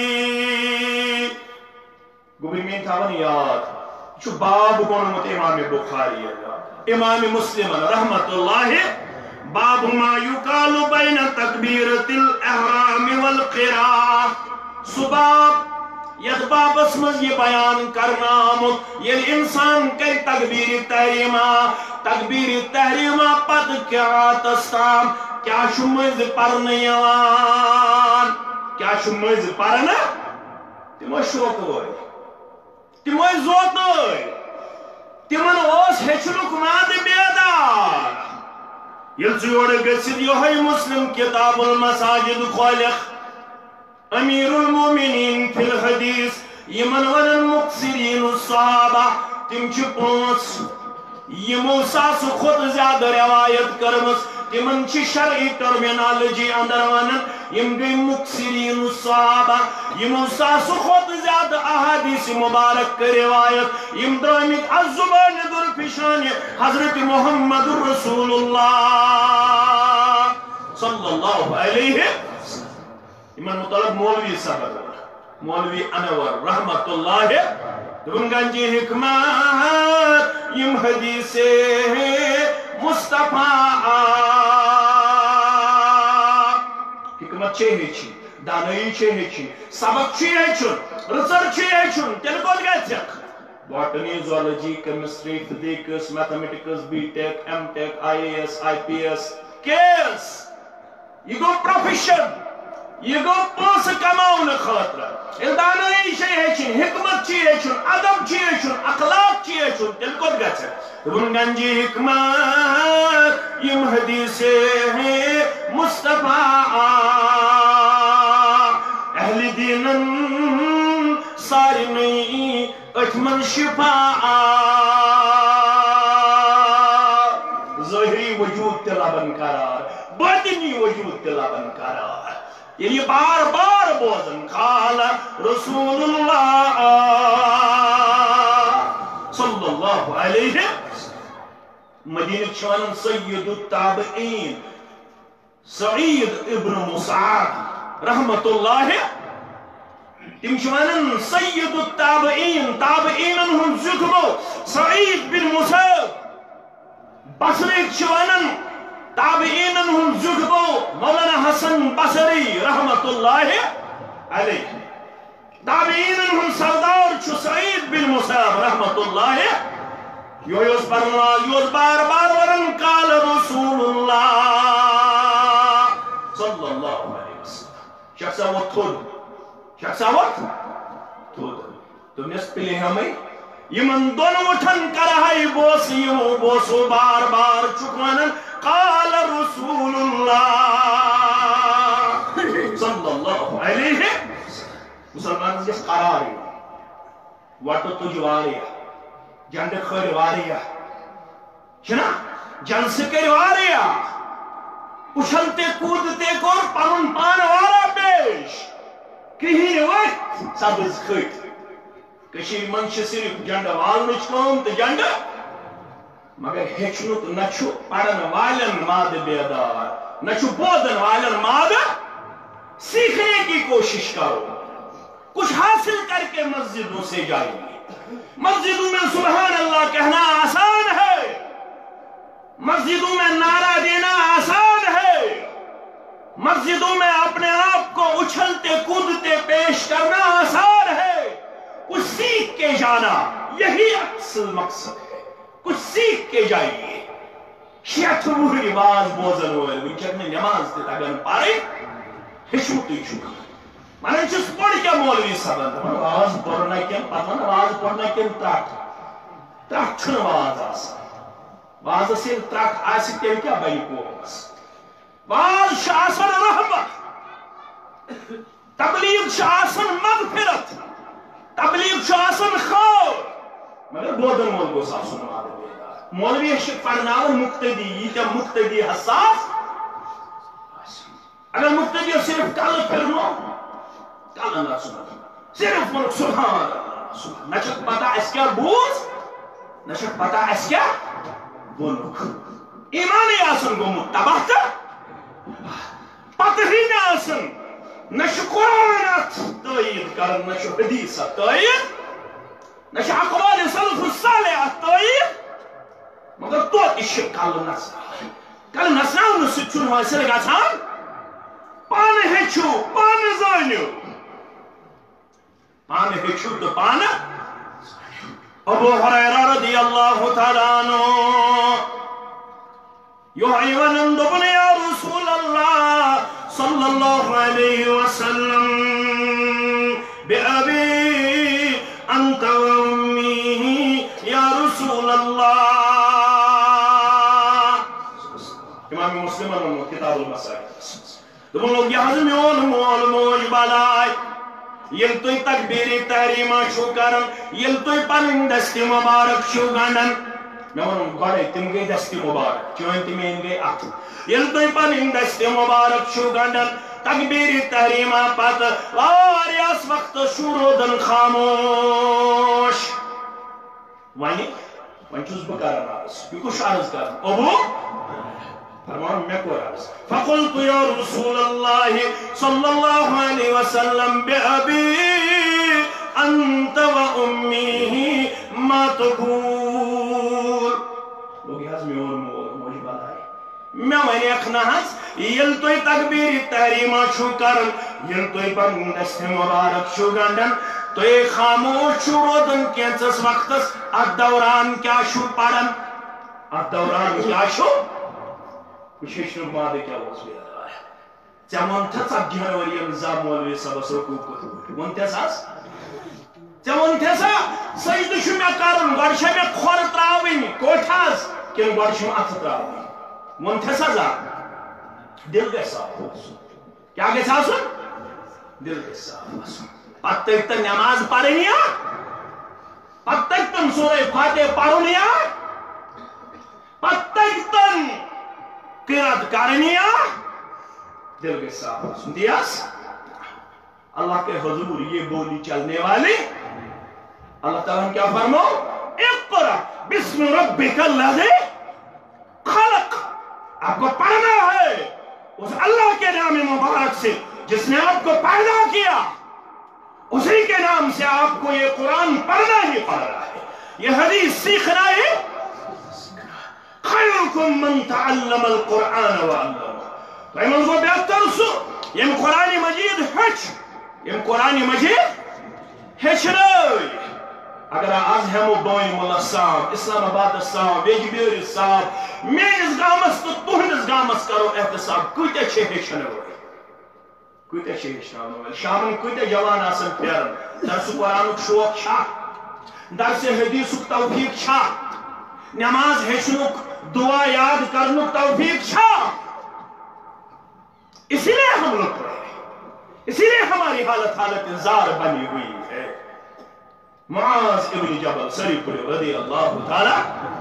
گوبری میں تھاون یاد چھو باب گونمت امام بخاری امام مسلم رحمت اللہ باب ما یقال بین تکبیرت الاحرام والقراء سباب یت بابس مز یہ بیان کرنا آمت یہ انسان کر تکبیر تحریمہ تکبیر تحریمہ پت کیا تستام کیا شمز پرن یوان کیا شمز پرن تمہ شوق ہوئی تمہ زوت ہوئی تمن اوس ہچنک ماد بیدار یل زیور گسد یہ مسلم کتاب المساجد خالق امیر المومنین فی الحدیث یمن ونن مقصرین الصحابہ تم چھ پانچ یمو ساس خود زیادہ روایت کرمس تمن چھ شرعی ٹرمینالوجی اندر ونن یم گئی مقصرین الصحابہ یمو ساس خود زیادہ احادیث مبارک کر روایت یم درامت الزبان در پیشان حضرت محمد رسول اللہ صلی اللہ علیہ یمن مطلب مولوی صاحب مولوی انور رحمت اللہ دنگنجی حکمت یم حدیث مصطفیٰ حکمت چھے ہیچی دانائی چھے ہیچی سبق چھے ہیچن ریسرچ چھے ہیچن تیل کو گئے تک botany zoology chemistry physics mathematics B Tech M Tech I A S I P S case یہ گو پروفیشن یہ گو پوس کماؤن خاطر دانائی چھے ہیچن حکمت چھے ہیچن ادب چھے ہیچن اخلاق چھے ہیچن تیل کو گئے تک رنگنجی حکمت یم حدیث مصطفیٰ اہل دینن سارنی اتمن شفاء ظاہری وجود تلابن قرار باطنی وجود تلابن قرار یہ بار بار بوزن قال رسول اللہ صلی اللہ علیہ مدینہ چوان سید التابعین سعید ابن مصعب رحمت اللہ تم چوان سید التابعین تابعین ہم ذکرو سعید بن مصعب بصری چوان تابعین ہم ذکرو مولانا حسن بصری رحمت اللہ علیہ تابعین ہم سردار چو سعید بن مصعب رحمت اللہ یوز برنواز یوز بار بار ورن قال رسول اللہ صلی اللہ علیہ وسلم شخصا وہ تھود شخصا وہ تھود تم نے اس پلے ہمیں یمن دون وٹھن کرہائی بوس یمو بوسو بار بار چکوانن قال رسول اللہ صلی اللہ علیہ مسلمان جس قراری وٹو تجواری جنڈ خیر واریا چھنا جن سکر واریا اچھلتے کودتے کور پرن پان وارا پیش کہیں وقت سبز خیت کشیر منش صرف جنڈ والنچ کام تو جنڈ مگر ہیچنو تو نچو پڑھن والن ماد بیدار نچو بودن والن ماد سیکھنے کی کوشش کرو کچھ حاصل کر کے مسجدوں سے جائیں مسجدوں میں سبحان اللہ کہنا آسان ہے مسجدوں میں نعرہ دینا آسان ہے مسجدوں میں اپنے آپ کو اچھلتے کودتے پیش کرنا آسان ہے کچھ سیکھ کے جانا یہی اصل مقصد ہے کچھ سیکھ کے جائیے شیعت روح نماز بوزن ہوئے وچر میں نماز دیتا گن پارے حشمتی چکا میں چس پڑھ کیا مولوی صاحب آواز پڑھنا کیا پتہ آواز پڑھنا کیا ترک ترک چھن آواز آسا آواز سے ترک آسی تیل کیا بھائی پوکس آواز شاسن رحمت تبلیغ شاسن مغفرت تبلیغ شاسن خور مگر بودن مول کو صاحب سنوا دے مولوی اشک پڑھناون مقتدی یہ کیا مقتدی حساس اگر مقتدی صرف کل پھرنو کل اللہ سبحانہ صرف ملک سبحان اللہ نچک پتا اس کیا بوز نچک پتا اس کیا بولک ایمانی آسن گو متبہ تا پتہین آسن نچک قرآنت تائید کرن نچک حدیثت تائید نچک اقوال صلف الصالح تائید مگر تو اشک کل نسل کل نسل نسل چون حاصل گا سان پان ہیچو پان زانیو پان ہیچو تو پان ابو حریرہ رضی اللہ تعالیٰ عنہ یحیونن دبن یا رسول اللہ صلی اللہ علیہ وسلم بے ابی انت و امی یا رسول اللہ. امام مسلم انہوں کتاب المساجد دبن لوگ یہ حضر میون مول موج بلائی یل توی تکبیر تحریمہ چھو کرن یل توی پنن دستی مبارک چھو گنڈن میں ونن گوڑے تم گئی دستی مبارک چون تمین گئی ات یل توی پنن دستی مبارک چھو گنڈن تکبیر تحریمہ پت واریاس وقت شروع دن خاموش وانی وانی چوز بکارن آرس یہ کچھ عرض کرن ابو فرمان میں کو عرض فقلت یا رسول اللہ صلی اللہ علیہ وسلم بأبی انت و امی ما تقول لوگ یہ میں اور موجی بات آئی میں ونی اخنا حس یل توی تکبیر تحریمہ چھو کرن یل توی پر دست مبارک چھو گندن توی خاموش چھو رودن کینسس وقتس ات دوران کیا چھو پڑن ات دوران کیا چھو کچھ مادے کیا وہ بھی رہا ہے چمن تھا سب جنوری نظام مولوی سبس رکوع کو ون تھا ساس چمن تھا سا سجد شو میں کرن گڑش میں کھور تراوین کوٹھاس کن گڑش میں ات تراوین ون تھا سا زا دل گئے صاف کیا گئے صاف سن دل گئے صاف پتہ تک نماز پڑھنیا پتہ تک سورہ فاتحہ پڑھنیا پتہ تک قرات کرنیا دل کے صاف سندیاس اللہ کے حضور یہ بولی چلنے والی اللہ تعالیٰ کیا فرماؤ اقرأ بسم ربک الذی خلق آپ کو پڑھنا ہے اس اللہ کے نام مبارک سے جس نے آپ کو پیدا کیا اسی کے نام سے آپ کو یہ قرآن پڑھنا ہی پڑھ رہا ہے یہ حدیث سیکھنا ہے خیرکم من تعلم القرآن وعلمه تو ایمان کو بہتر سو یم قرآن مجید ہچ یم قرآن مجید ہچ رہی اگر آز ہمو بوئن مولا صاحب اسلام آباد صاحب ویجبیر صاحب مینس گامس تو تہنس گامس کرو احتساب کتے چھے ہچن ہوئی کتے چھے ہچن ہوئی شامن کتے جوان آسن پیرن درس قرآنک شوق چھا درس حدیثک توفیق چھا نماز ہچنک دعا یاد کرنو توفیق چھا اسی لئے ہم لوگ پڑھے اسی لئے ہماری حالت حالت انذار بنی ہوئی ہے معاذ ابن جبل سری پڑھے رضی اللہ تعالی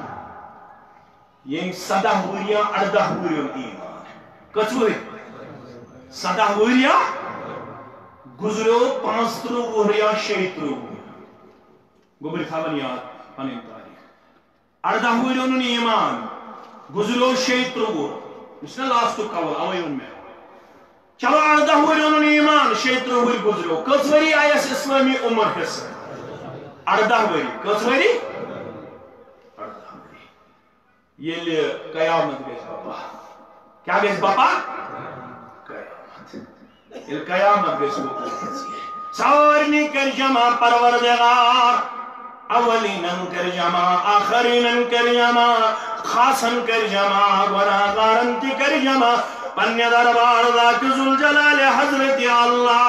یہ صدہ ہوریاں اردہ ہوریاں ایمان کچھوئی صدہ ہوریاں گزرو پانسترو ہوریاں شیطرو گبر تھاون یاد پنین تاریخ اردہ ہوریاں ایمان گزرو شیطرو اس نے لاستو کور آوائیون میں چلو اردہ ہوریاں ایمان شیطرو ہوری گزرو کچھوری آیس اسلامی عمر حصہ اردہ وری کس وری اردہ وری یہ لئے قیامت گیس باپا کیا گیس باپا قیامت یہ قیامت گیس باپا سارنی کر جمع پروردگار اولینن کر جمع آخرینن کر جمع خاصن کر جمع گناہگارن تی کر جمع پنی دربار ذات ذوالجلال حضرت اللہ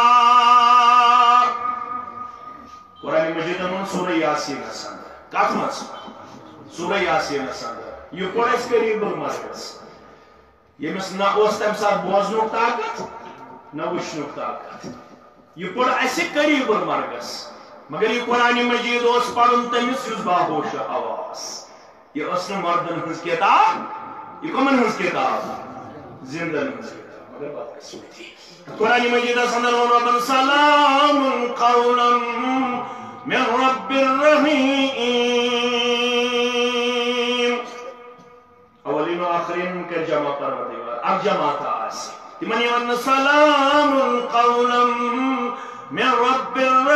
قرآن مجید انہوں سورہ یاسین اساندر کاتمت سورہ یاسین اساندر یہ پڑھ اس قریب المرکز یہ مثل نہ اس تم ساتھ بوزنوک طاقت نہ وشنوک طاقت یہ پڑھ ایسے قریب المرکز مگر یہ قرآن مجید اس پڑھن تمیس یوز باہوش آواز یہ اسن مردن ہنس کتاب یہ کمن ہنس کتاب زندن ہنس کتاب مگر بات قسمت تھی قرآن مجید اساندر ونوبن سلام قولا من رب الرحیم اولین و آخرین کر جمع پروردگار اب جمع تھا آسی تمنی ون سلام قولا من رب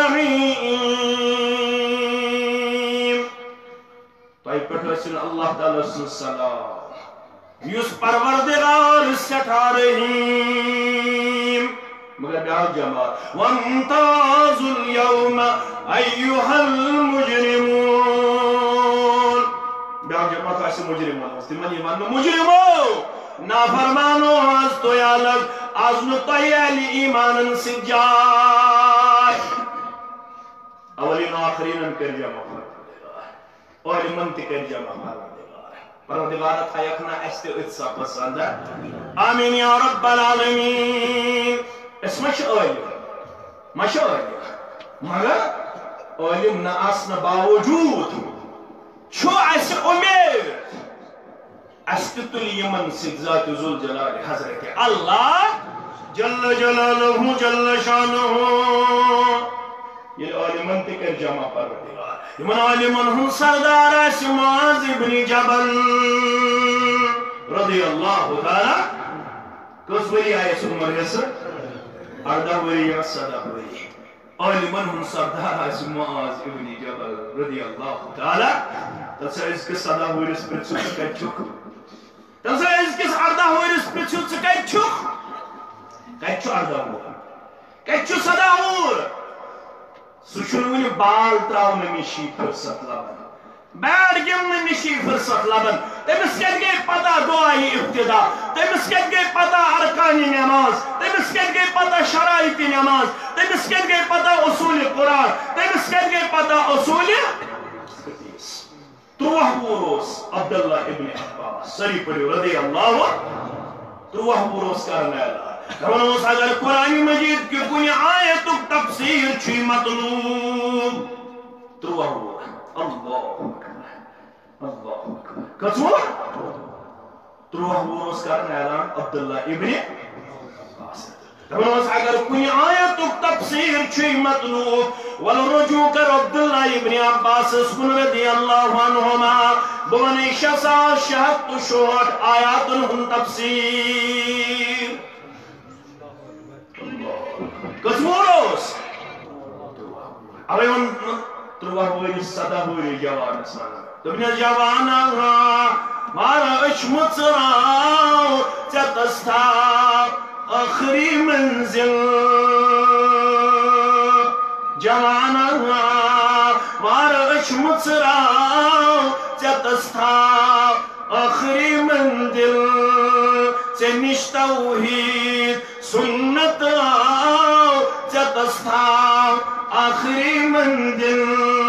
الرحیم تو ای پٹھو اسن اللہ تعالیٰ سن سلام یس پروردگار سٹھا رحیم مگر بیاکھ جماعت وَامْتَازُوا الْيَوْمَ أَيُّهَا الْمُجْرِمُونَ بیاکھ جماعت آسی مجرمون تمن یہ ونو مجرمو نافرمانو آز تو الگ آز نو تیالی ایمانن سجائے اولین و آخرین کر جمع پروردگار اولی منتی کر جمع پروردگار پروردگار تھا یکنا ایستے اتسا پسند ہے آمین یا رب العالمین اس مش اولی مش اولی مگر اولی من آسنا باوجود چھو ایسے امید استتل یمن سید ذات ذو الجلال حضرت اللہ جل جلالہ جل شانہ یہ عالمان تکر جمع پروردگار یمن عالمان ہم سردار اس معاذ بن جبل رضی اللہ تعالی کس وری آئے سن مرحس اردہ وری یا صدہ وری عالمان ہم سردار اس معاذ بن جبل رضی اللہ تعالی تسا اس کے صدہ وری اس پر چکا چک تسا اس کے اردہ وری اس پر چکا چک کچھو اردہ وری کچھو صدہ وری سوچنونی بال تراؤن نشی فرصت لبن بیڑ گمن نشی فرصت لبن تمس کت گئی پتہ دعائی ابتدا تمس کت گئی پتہ ارکانی نماز تمس کت گئی پتہ شرائط نماز تمس کت گئی پتہ اصول قرآن تمس کت گئی پتہ اصول حدیث تروہ بوروس عبداللہ ابن عباس سری پڑھو رضی اللہ تروہ بوروس کرنے اللہ کونوس اگر قرآن مجید کی کنی آیت تفسیر چھی مطلوب تروہ بور اللہ اکبر اللہ اکبر کسو تروہ بوروس کرنے اعلان عبداللہ ابن عباس کونوس اگر کنی آیت تفسیر چھی مطلوب والرجوع کر عبداللہ ابن عباس اسکن رضی اللہ عنہما بونی شسا شہد تو شوٹ آیات ان تفسیر کسموروس اوے ان تروہ ہوئی صدا ہوئی جوان سانا تبنی جوانا مارا اچ مصراو چتستا آخری منزل جوانا مارا اچ مصراو چتستا آخری منزل چنش توحید سنت آو چتستا آخری منزل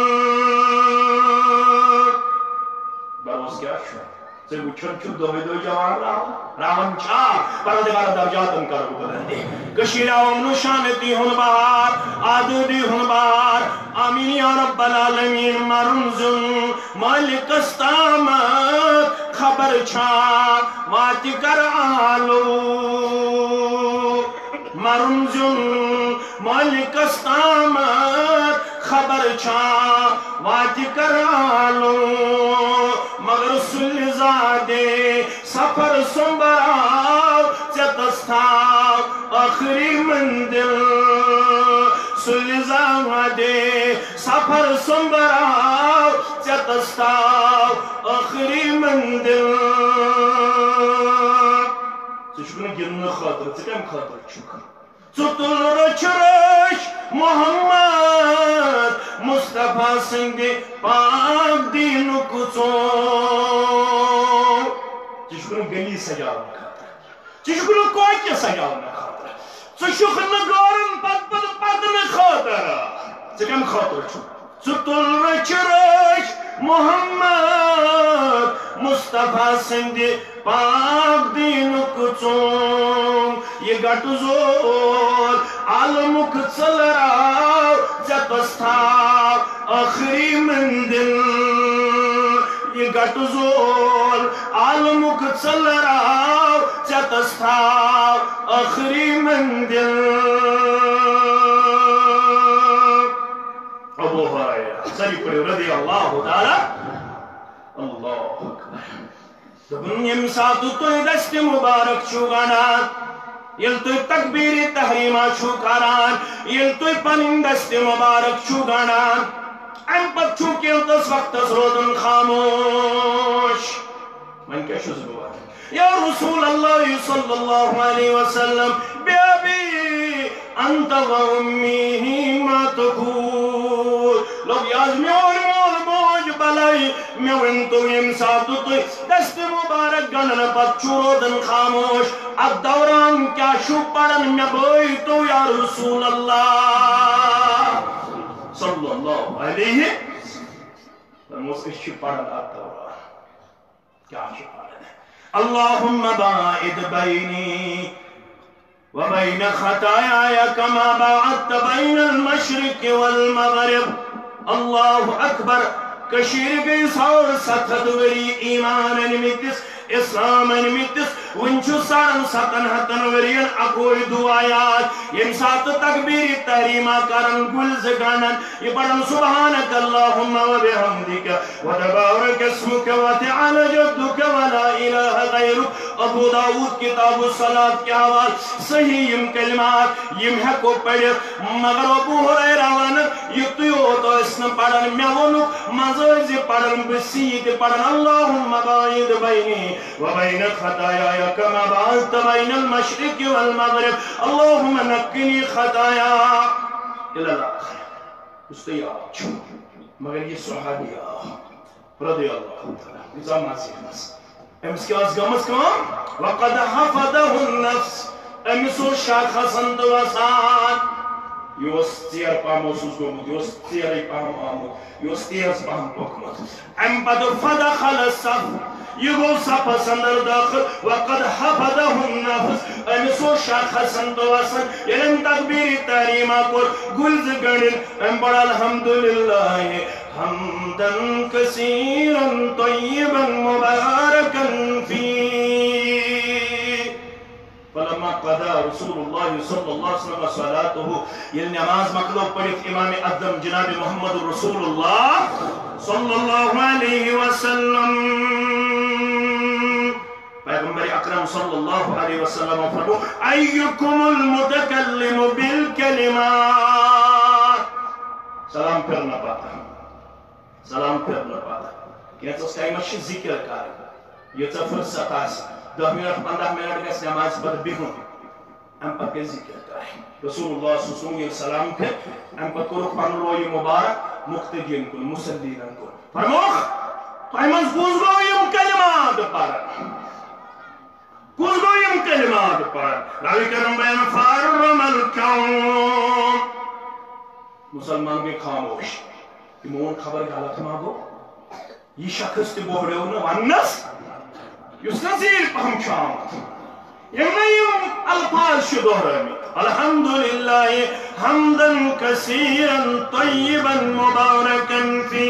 باروس کیا شو سے وہ چھن چھن دوہی دو جوان راہو راہن چاہ پردگار درجاتن کرو بلندی کشیرہ امنو شانتی ہن بہار آدودی ہن بہار آمین یا رب العالمین مرنزن مالک استامت خبر چھا واتی کر آلو مرنزن مالک استامت خبر چھا واتی کر آلو مگر سل زادے سفر سنبراو چتستاو آخری مندل سل زادے سفر سنبراو چتستاو آخری مندل چشکن گرن خاطر چکم خاطر چکن چطل رچ رچ محمد مصطفیٰ سنگے پاک دین کچھو چشکن گلی سجاونا خاطر چشکن کوئی سجاونا خاطر چشکن گارن پت پت پتن خاطر چکم خاطر چکن چطل رچ رچ محمد مصطفیٰ سنگے پاک دین کچھو یہ گٹ زور عالمک چل راو جتستا آخری مندل یہ گٹ زور عالمک چل راو جتستا آخری مندل ابو ہریرہ سری پڑھو رضی اللہ تعالی اللہ اکبر دبن یم ساتو تو دست مبارک چھو گانات یل تو تکبیر تحریمہ چھو کاران یل تو پنن دست مبارک چھو گانات ام پت چھو کیل تس وقت سرودن خاموش من کیا شو زبوات یا رسول اللہ صلی اللہ علیہ وسلم بی ابی انت و امی ما تقول لوگ یاز میون مول موج بلائی میون تو امساتو تو دست مبارک گنن پت چورودن خاموش اب دوران کیا شو پڑن میں بوئی تو یا رسول اللہ صلی اللہ علیہ فرموس اشی پڑن اب دوران کیا شو پڑن اللہم باعد بینی وبين خطاياي كما باعدت بين المشرق والمغرب الله أكبر كشير قيصور ستدوري إيمان نمتس اسلام نمتس ونشو سارن ستن حتن ورین اکوئی دعایات یمسات تکبیر تحریمہ کرن گل زگانن یہ پڑھن سبحانک اللہم و بحمدک و تبارک اسمک و تعالی جدک و لا الہ غیرک ابو داود کتاب الصلاة کے حوال صحیح یم کلمات یم حقو پڑھ مگر ابو حریرہ ونن یہ تیو تو اسن پڑھن میونک مزوزی پڑھن بسید پڑھن اللہم باید بینی و بین خطایا كما بعثت بين المشرق والمغرب اللهم نقني خطايا الى الاخر استياج مگر یہ صحابیہ رضی اللہ تعالی نظام ناصر امس کے از گمس کام وقد حفظه النفس امس شاخ حسن وسان یوس تیر پاموسوس گومت یوس تیر پاموس یوس تیر پام پکمت ام بد فدخل الصف يقول صفا سندر داخل وقد حفظه النفس امسو شاخ سندواسن يلم تكبير التحريم اقول قل زقنن امبر الحمد لله حمدا كثيرا طيبا مباركا فيه فلما قضى رسول الله صلى الله عليه وسلم صلاته يل نماز مقلوب پڑھت امام اعظم جناب محمد رسول الله صلى الله عليه وسلم پیغمبر اکرم صلی اللہ علیہ وسلم فرمو ایکم المتکلم بالکلمات سلام کرنا پاتا سلام کرنا پاتا یہ تو ٹائم اچھی ذکر کر یہ تو فرصت آس دہ منٹ پندہ منٹ گیس نماز پر بہن ام پر کے ذکر کر رسول اللہ صلی اللہ علیہ وسلم سلام کر ام پر کرو پن روی مبارک مقتدین کن مسلدین کن فرموخ تائمز گوز گو یم کلمات پر گوز گو یم کلمات پر راوی کرم بین فارم الکون مسلمان کے خاموش مون خبر غلط ماگو یہ شخص تی بوڑے ہونا ونس یس نظیر پہم شامت یم نیم الفاظ شدو رمی الحمدللہ حمدا کثیرا طیبا مبارکا فی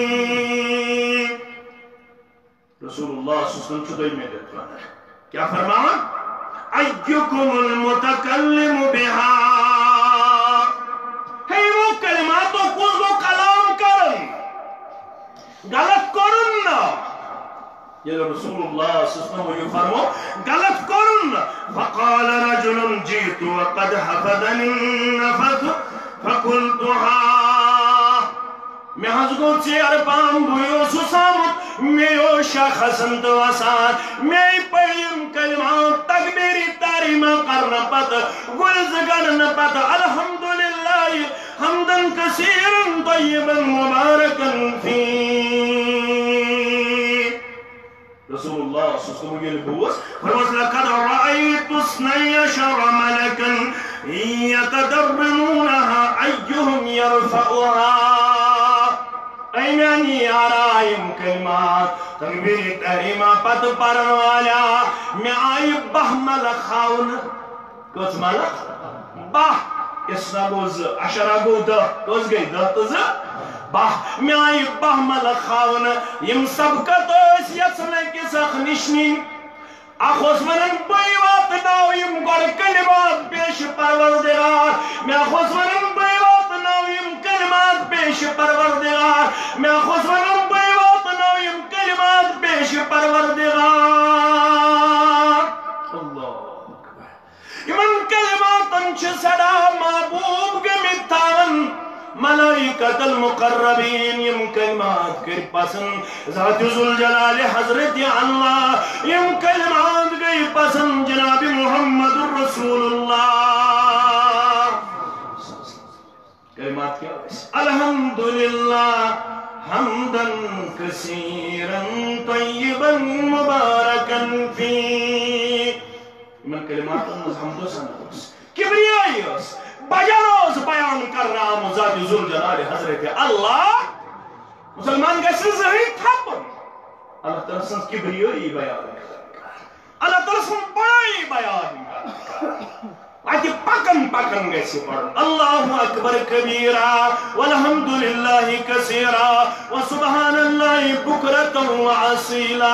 رسول اللہ صلی اللہ علیہ وسلم چودئی میں دیتا ہے کیا فرمان ایکم المتکلم بہا ہے وہ کلماتوں کو وہ کلام کرن غلط کرن یہ رسول اللہ صلی اللہ علیہ وسلم یہ فرمو غلط کرن فقال رجل جیت وقد حفظنی النفس فقلتها میں حضگو چیر پام بھویو سسامت میو شخصن دواسان میں پڑیم کلمات تکبیری تاریمہ کرنا پتا گلز گرنا پتا الحمدللہ حمدا کثیرا طیبا مبارکا فی رسول اللہ صلی اللہ علیہ وسلم یہ بوس فرمس لقد رأیت اثنی عشر ملکا یتدرنونها ایہم یرفعها اینانی آرائیم کلمات تکبیر تحریمہ پت پرن والا میں آئی بہ ملک خاون کس ملک بہ اسنا گوز عشرہ گو دہ کس گئی دہ تز بہ میں آئی بہ ملک خاون یم سبکت اس یسنے کی سخ نشنین اخوص منن بئی وات ناو یم گوڑ کلمات پیش پروردگار میں اخوص منن بئی وات ناو یم کلمات پیش پروردگار میں خوش ونم بئی وات نویم کلمات پیش پروردگار اللہ اکبر یمن کلمات انچ سڑا محبوب گمیتان ملائکت المقربین یم کلمات کر پسند ذات ذوالجلال حضرت اللہ یم کلمات گئی پسند جناب محمد رسول اللہ کلمات کیا الحمدللہ حمدن کثیرن طیبا مبارکن فی من کلمات انز حمد و ثنا کبریائی اس بجروز بیان کر رہا مزاد ذوالجلال حضرت اللہ مسلمان گیسے ظہری تھاپن اللہ تعالیٰ سنس کبریائی بیان کر اللہ تعالیٰ سن بڑائی بیان کر آتی پکن پکن گیسے پڑھ اللہ اکبر کبیرہ والحمدللہ کثیرہ وسبحان اللہ بکرتا وعصیلا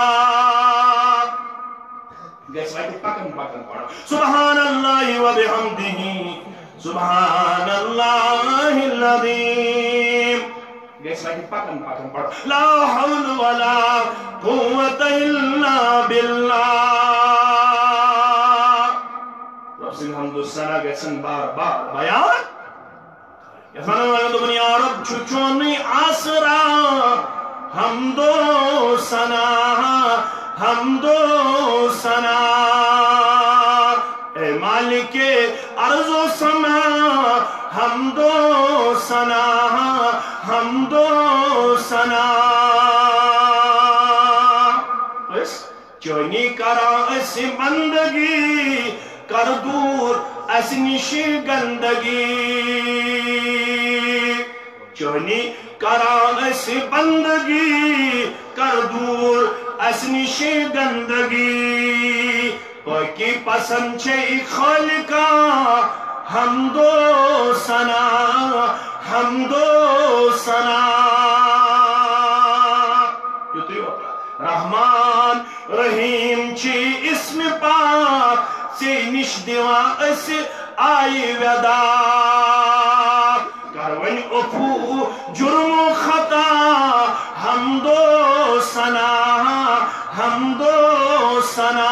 گیسے آتی پکن پکن پڑھ سبحان اللہ وبحمدہ سبحان اللہ العظیم گیسے آتی پکن پکن پڑھ لا حول ولا قوة الا باللہ حمد و ثنا گژھن بار بار بیان یتھ ونان دوٚپُن یا رب چھُ چونُے آسرا حمد و ثنا حمد و ثنا اے مالک ارض و سما حمد و ثنا حمد و ثنا بس چونی کرا اس بندگی کر دور اس نش گندگی چونی کرا اس بندگی کر دور اس نش گندگی پاکی پسند چھے خالقا حمد و ثنا حمد و ثنا رحمان رحیم چھے اسم پاک سے نش دیوان اس آئی ودا کرون افو جرم و خطا حمد و ثنا حمد و ثنا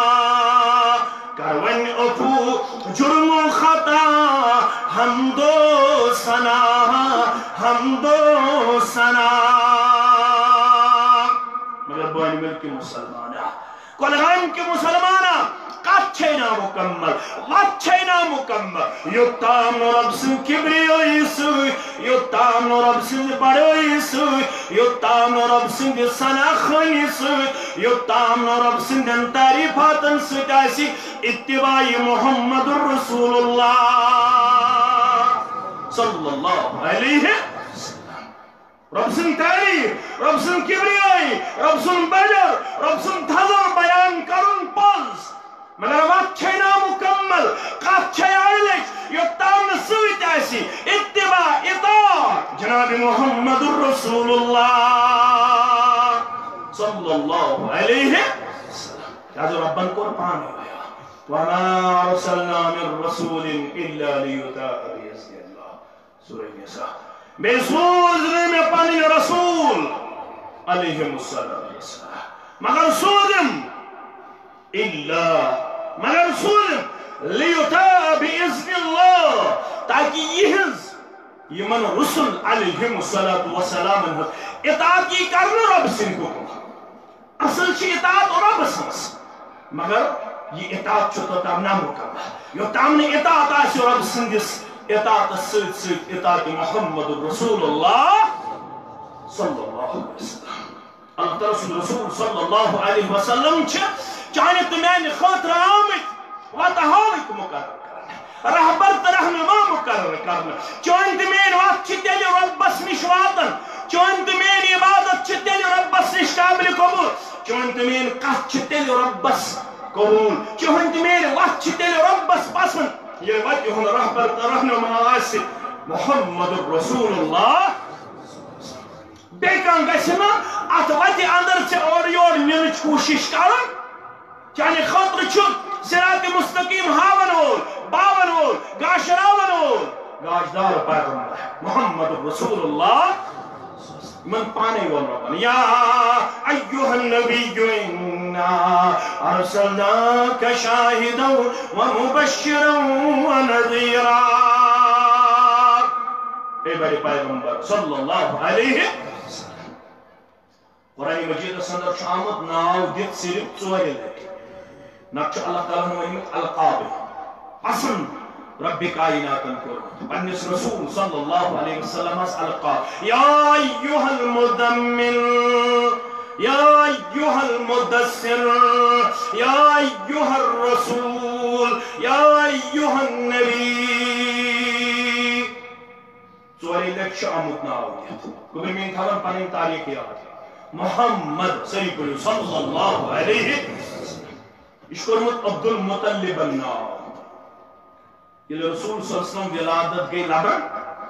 کرون افو جرم و خطا حمد و ثنا حمد و ثنا مگر بانی ملک مسلمانہ کلغان کے مسلمانہ کچھینا مکمل وچھینا مکمل یوتام رب سن کبریوئی سوئی یوتام رب سن بڑوئی سوئی یوتام رب سن سنا خونی سوئی یوتام رب سن تعریفاتن سکاسی اتباعی محمد الرسول اللہ صلی اللہ علیہ رب سن تعریف رب سن کبریوئی رب سن بجر رب سن تھزر بیان کرن پوز مگر وقت چھینا مکمل قط چھے آئلک یوتام سویت ایسی اتباع اطاعت جناب محمد الرسول اللہ صلی اللہ علیہ وسلم جازو ربن کو پانے ہویا وَمَا رَسَلْنَا مِن رَسُولٍ إِلَّا لِيُطَاعَ بِإِذْنِ اللَّهِ سورہ نساء بے سوزنے میں پانی رسول علیہ السلام مگر سوزم إِلَّا مگر سوزم لِيُطَاعَ بِإِذْنِ اللَّهِ تاکہ یہز یمن رسول علیہ السلام اطاعت کی کرنا رب سن کو اصل چھ اطاعت رب سنس مگر یہ اطاعت چھتا تام نامکمل یو تام نے اطاعت آسی رب سندس اطاعت سید سید اطاعت محمد رسول اللہ صلی اللہ علیہ وسلم اللہ تعالی رسول صلی اللہ علیہ وسلم چھ چاہنے تمہیں خاطر آمد واتحاوک مقرر کرنا رہبر ترہنما مقرر کرنا چاہنے تمہیں وقت چھ تیلی ربس نشواتن چاہنے تمہیں عبادت چھ تیلی ربس نشتابل قبول چاہنے تمہیں قط چھ تیلی ربس قبول چاہنے تمہیں وقت چھ تیلی ربس پسند یہ وقت یہاں رہبر ترہنما آسی محمد رسول اللہ بیکان گسنا ات وتی اندر سے اور یور نینچ کوشش کرن چاہنے خاطر چھت صراط مستقیم ہاون ہول باون ہول گاشراون ہول گاشدار پیغمبر محمد رسول اللہ من پانے ون ربن یا ایوہ النبی انا ارسلناک شاہدا ومبشرا ونذیرا اے بڑے پیغمبر صلی اللہ علیہ وسلم قرآن مجید سندر شامت ناو دیت صرف چوہے لکھے نقش اللہ تعالیٰ نے ونمت القابل پسند رب کائنات کورمت پنس رسول صلی اللہ علیہ وسلم القا یا ایھا المدمل یا ایھا المدثر یا ایھا الرسول یا ایھا النبی ژورے لٹھ چھ آمت ناو دِتھ گوٚبُر میٛٲنۍ تھاوان پنٕنۍ تاریخ یاد محمد صلی صلی اللہ علیہ یہ چھُ کوٚرمُت عبد المطلبن ناو ییٚلہِ رسول صلی اللہ علیہ وسلم ولادت گئی لبن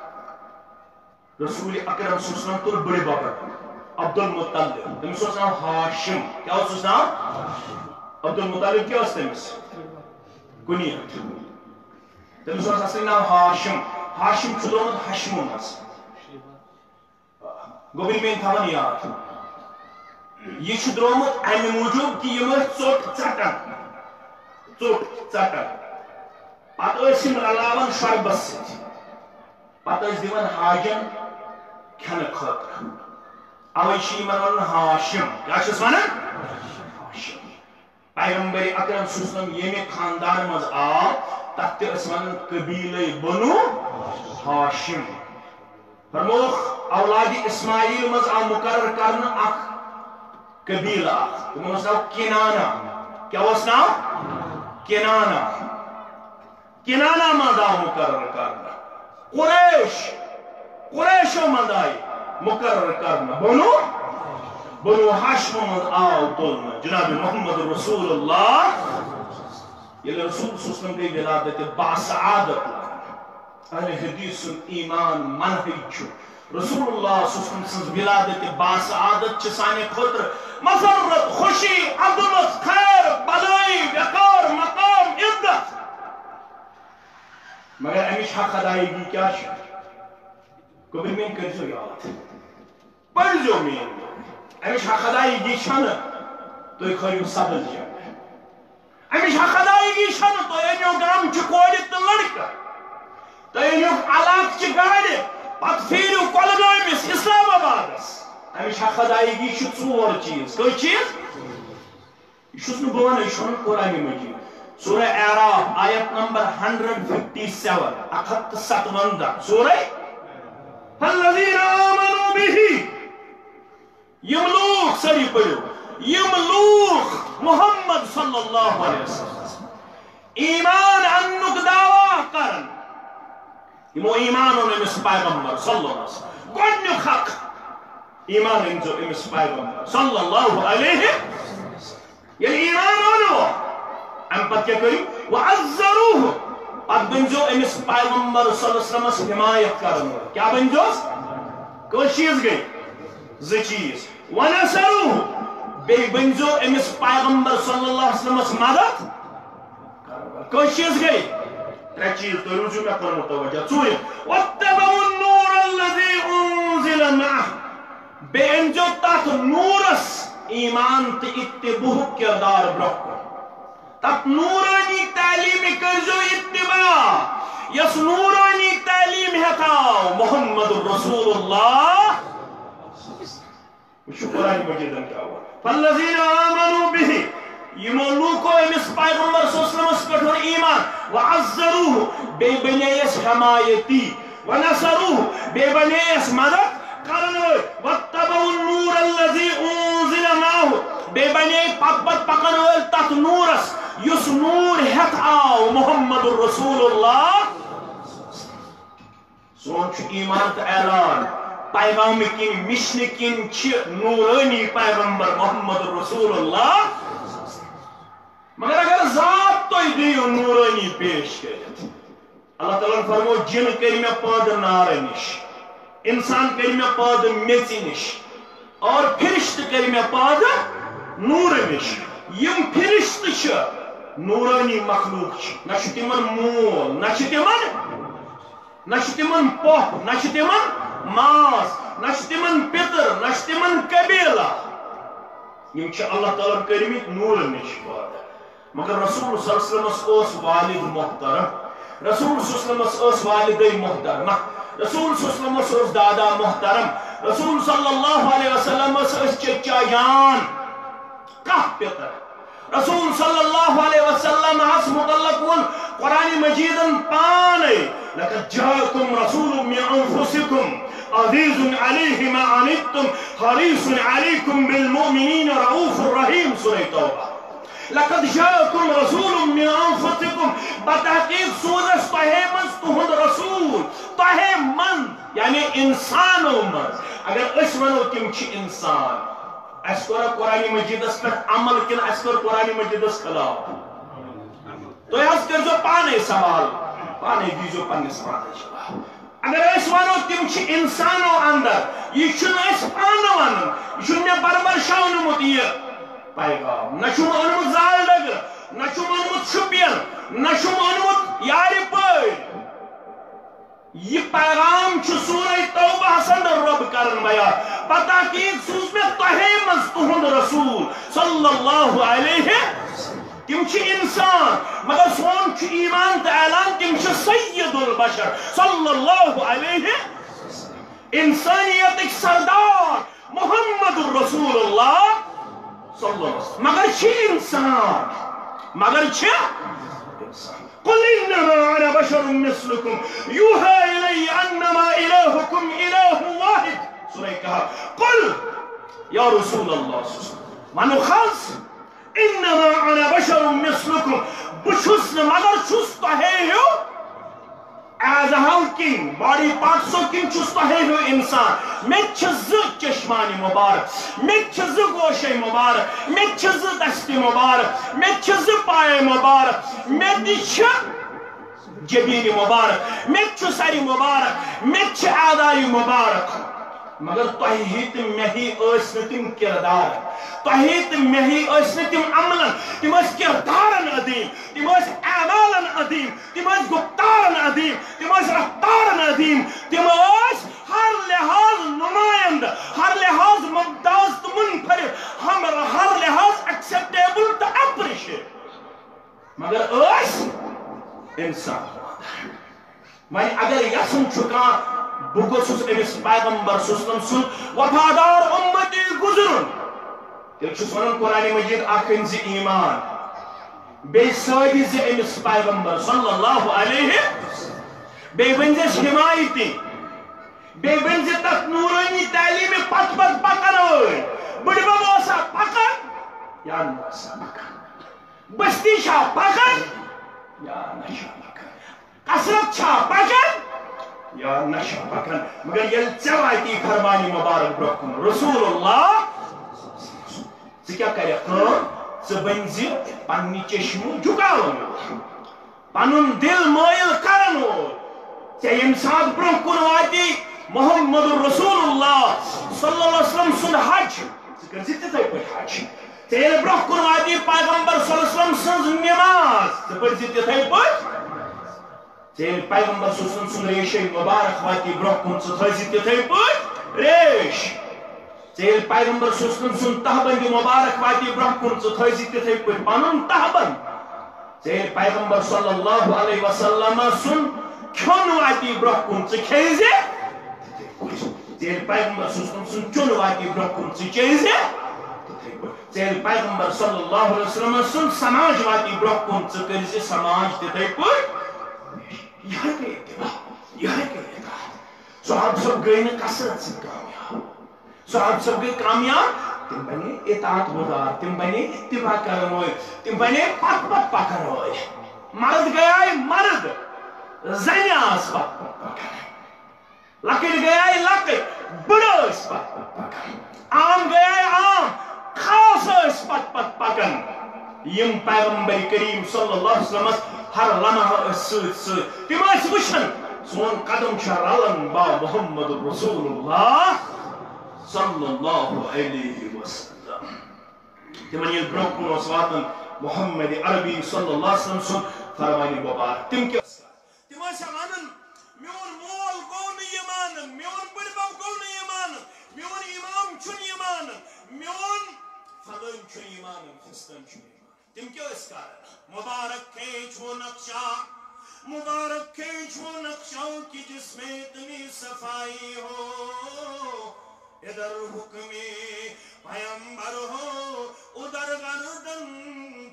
رسول اکرم صلی اللہ علیہ وسلم تُل بٕڑِ ببر عبد المطلب تٔمِس اوس ناو ہاشم کیٛاہ اوسُس ناو عبد المطلب کیٛاہ اوس تٔمِس کُنیت تٔمِس اوس اصلی ناو ہاشم ہاشم چھُ درٛامُت ہشمو منٛز گوٚبُر میٛٲنۍ تھاوان یاد یہ چھُ درٛامُت امہِ موٗجوٗب کہِ یِم ٲسۍ ژوٚٹ ژٹان ژوٚٹ ژٹان پتہٕ ٲسۍ یِم رلاوان شربس سۭتۍ پتہٕ ٲسۍ دِوان حاجن کھٮ۪نہٕ خٲطرٕ اوے چھِ یِمن ونان ہاشم کیٛاہ چھِس ونان ہاشم پیغمبر اکرم صلی اللہ علیہ وسلم ییٚمہِ خاندان منٛز آو تتھ تہِ ٲسۍ ونان قبیلے بنو ہاشم فرموکھ اولادِ اسماعیل منٛز آو مقرر کرنہٕ اکھ قبیلہ اکھ تِمن اوس ناو کنانا کیٛاہ اوس ناو کنانا کنانا منٛز آو مقرر کرنہٕ قریش قریشو منٛز آیہِ مقرر کرنہٕ بنو بنو ہاشمو منٛز آو تُلنہٕ جناب محمد رسول اللہ ییٚلہِ رسول صلی اللہ علیہ وسلم گٔے ولادت باسعادت اہل حدیث سُنٛد ایمان منہج چھُ رسول اللہ صلی اللہ علیہ وسلم سٕنٛز ولادت باسعادت چھِ سانہِ خٲطرٕ مسرت خوشی عظمت خیر بلائی وقار مقام عزت مگر امِچ حق ادائیگی کیٛاہ چھِ گوٚبُر میٛٲنۍ کٔرۍزیو یاد پٔرۍزیو میٛٲنۍ امِچ حق ادائیگی چھنہٕ تُہۍ کھٲرِو سبٕز جنگ امِچ حق ادائیگی چھنہٕ تُہۍ أنِو گامچہِ کورِ تہٕ لڑکہٕ تُہۍ أنِوکھ علاقچہِ گاڑِ پتہٕ پھیٖرِو کۄلگٲمِس اسلام آبادس امِچ حق ادائیگی چھِ ژور چیٖز کٔژ چیٖز یہ چھُس نہٕ بہٕ ونان یہِ چھُ ونان قرآنِ مجیٖد سورہ اعراف آیت نمبر ہنڈریڈ ففٹی سیون اکھ ہتھ تہٕ ستوندہ سورہ الذین آمنوا بِہِ یم لوگ سٲری پٔرِو یم لوگ محمد صلی اللہ علیہ وسلم ایمان انُک دعویٰ کرن یمو ایمان اوٚن أمِس پیغمبر صلی اللہ علیہ وسلم گۄڈنیُک حق ایمان أنزیو أمِس پیغمبر صلی اللہ علیہ ییٚلہِ ایمان اوٚنوٕ امہِ پتہٕ کیٛاہ کٔرِو وعزروہ پتہٕ بٔنزیو أمِس پیغمبر صلی اللہ علیہ وسلمس حمایت کرن وٲلۍ کیٛاہ بٔنزیوس کٔژ چیٖز گٔے زٕ چیٖز ونصروہ بیٚیہِ بٔنزیو أمِس پیغمبر صلی اللہ علیہ وسلمس مدد کٔژ چیٖز گٔے ترٛےٚ چیٖز تُہۍ روٗزِو مےٚ کوٚرمُت توجہ ژوٗرِم واتبعوا النور الذي انزل معه بیٚیہِ أنزیو تتھ نوٗرس ایمان تہٕ اتباعُک کردار برٛونٛہہ کُن تتھ نورانی تعلیٖمہِ کٔرزیو اتباع یۄس نورانی تعلیٖم ہٮ۪تھ آو محمد رسول اللہ وٕچھِو قرآنِ مجیٖدن کیٛاہ ووٚن فالذین آمنوا بِہِ یمو لوٗکو أمِس پیغمبر صلی اللہ علیہ وسلمس پٮ۪ٹھ اوٚن ایمان وعزروہ بیٚیہِ بنییس حمایتی ونصروہ بیٚیہِ بنییس مدد کرن وٲلۍ واتبعوا النور الذي انزل معه بیٚیہِ بنے پتہٕ پتہٕ پکن وٲلۍ تتھ نوٗرس یُس نوٗر ہٮ۪تھ آو محمد رسول اللہ سون چھُ ایمان تہٕ اعلان پیغامہِ کِنۍ مِشنہٕ کِنۍ چھِ نورانی پیغمبر محمد رسول اللہ مگر اگر ذات تُہۍ دِیِو نورانی پیش کٔرِتھ اللہ تعالیٰ فرمو جِن کٔرۍ مےٚ پٲدٕ نارٕ نِش انسان کٔرۍ مےٚ پٲدٕ میٚژِ نِش اور فرشتہٕ کٔرۍ مےٚ پٲدٕ نوٗرٕ نِش یِم فرشتہٕ چھِ نورانی مخلوق چھِ نہ چھُ تِمن مول نہ چھُ تِمن نہ چھُ تِمن پۄپھ نہ چھُ تِمن ماس نہ چھُ تِمن پِتٕر نہ چھُ تِمن قبیٖلہ یِم چھِ اللہ تعالیٰ کٔرمٕتۍ نوٗرٕ نِش پٲدٕ مگر رسول صلی اللہ علیہ وسلمس اوس والد محترم رسول صلی اللہ علیہ وسلمس اوس والدے محترمہ رسول صلی اللہ علیہ وسلمس اوس دادا محترم رسول صلی اللہ علیہ وسلمس اوس چچا جان کاہ پِتٕر رسول صلی اللہ علیہ وسلم اس متعلق قرآن مجید پانے لقد جاءكم رسول من انفسكم عزيز عليه ما عنتم حريص عليكم بالمؤمنين رؤوف رحيم سورة توبہ لقد جاءكم رسول من انفسكم بتحقیق سورس تہے من تہند رسول تہے من یعنی انسانوں من اگر اس ونو تم چھ انسان اس کورا قرآن مجید اس پر عمل کن اس کور قرآن مجید اس خلاف تو اس کر جو پانے سوال پانے دیجو پانے سوال جواب اگر اس ونو تم چھ انسانوں اندر یہ چھن اس پانو ونن یہ چھن میں بربر شاون مدیر پیغام نشم انمت زال ڈگر نشم انمت شپین نشم انمت یاری پیر یہ پیغام چھ سورہ توبہ حسن رب کرن بیان پتہ کی سوز میں تہے مز تہند رسول صلی اللہ علیہ تم چھ انسان مگر سون چھ ایمان تا اعلان تم چھ سید البشر صلی اللہ علیہ انسانیت ایک سردار محمد الرسول اللہ صلی اللہ علیہ وسلم مگر چھ انسان مگر چھ انسان قل انما انا بشر مثلكم يوحى الي انما الهكم اله واحد سورہ کہا قل یا رسول اللہ من خاص انما انا بشر مثلكم بشس مگر چھس تہے ہو as a whole king body part so king چھس تہے ہو انسان میں چھز چشمانی مبارک میں چھز گوشے مبارک میں چھز دستی مبارک میں چھز پائے مبارک میں دیچھ جبین مبارک میں چھو ساری مبارک میں چھ آدائی مبارک مگر توحید مہی اسنتم کردار توحید مہی اسنتم عملا تم اس کردارن عظیم تم اس اعمالن عظیم تم اس گفتارن عظیم تم اس رفتارن عظیم تم اس ہر لحاظ نمائند ہر لحاظ ممتاز تو منفرد ہر لحاظ ایکسپٹیبل تو اپریشیٹ مگر اس انسان میں اگر یسن چکا بگوسس امس پیغمبر سسلم سن وفادار امتی گزرن تیل چھس ونن قرآن مجید اخن زی ایمان بے سادی زی امس پیغمبر صلی اللہ علیہ بے ونزس حمایتی بے ونزی تک نورانی تعلیم پت پت پکن ہوئی بڑی بابوسا پکن یا نوسا پکن بستی شاہ پکن یا نشا پکن کسرت شاہ پکن یا نشا پکن مگر یل چوائیتی فرمانی مبارک برکن رسول اللہ سے کیا کرے کام سے بنزی پنی چشمو جھکاؤن پنن دل مائل کرن ہو سے امساد برکن واتی محمد رسول اللہ صلی اللہ علیہ وسلم سن حج سے کرزی تیتے پر حج سے برکن واتی پیغمبر صلی اللہ علیہ وسلم سن نماز سے کرزی تیتے پر تیل پیغمبر سوسن سن ریش مبارک واتی برکن سے تھیزی تیتے پر ریش تیل پیغمبر سوسن سن تہبند مبارک واتی برکن سے تھیزی تیتے پر پانن تہبند تیل پیغمبر صلی اللہ علیہ وسلم سن کھون واتی برکن سے کھیزی تیل پیغمبر سوسن سن چون واتی برکن سے چیزی تیل پیغمبر صلی اللہ علیہ وسلم سن سماج واتی برکن سے کرزی سماج تیتے پر یہ کہ اتباع یہ کہ اطاعت صحاب سب گئے نا کسرت سے کامیاب صحاب سب گئے کامیاب تم بنے اطاعت گزار تم بنے اتباع کرن ہوئے تم بنے پت پت پکن ہوئے مرد گیا ہے مرد زنی آس پت پت پکن لکڑ گیا ہے لکڑ بڑا اس پت پت پکن عام گیا ہے عام خاص اس پت پت پکن یم پیغمبر کریم صلی اللہ علیہ وسلم ہر لمحہ سوت سوت تم اس وشن سون قدم چھ رلن با محمد رسول اللہ صلی اللہ علیہ وسلم تمن یل برکن اس واتن محمد عربی صلی اللہ علیہ وسلم سن فرمانی مبارک تم کیا تم اس ونن میون مول گو نہ ایمان میون بڑبب گو نہ ایمان میون امام چھن ایمان میون فلن چھن ایمان فستن چھن ایمان تم کیا اس کارن مبارک کھینچ وہ نقشہ مبارک کھینچ وہ نقشہ کی جس میں اتنی صفائی ہو ادھر حکم پیمبر ہو ادھر گردن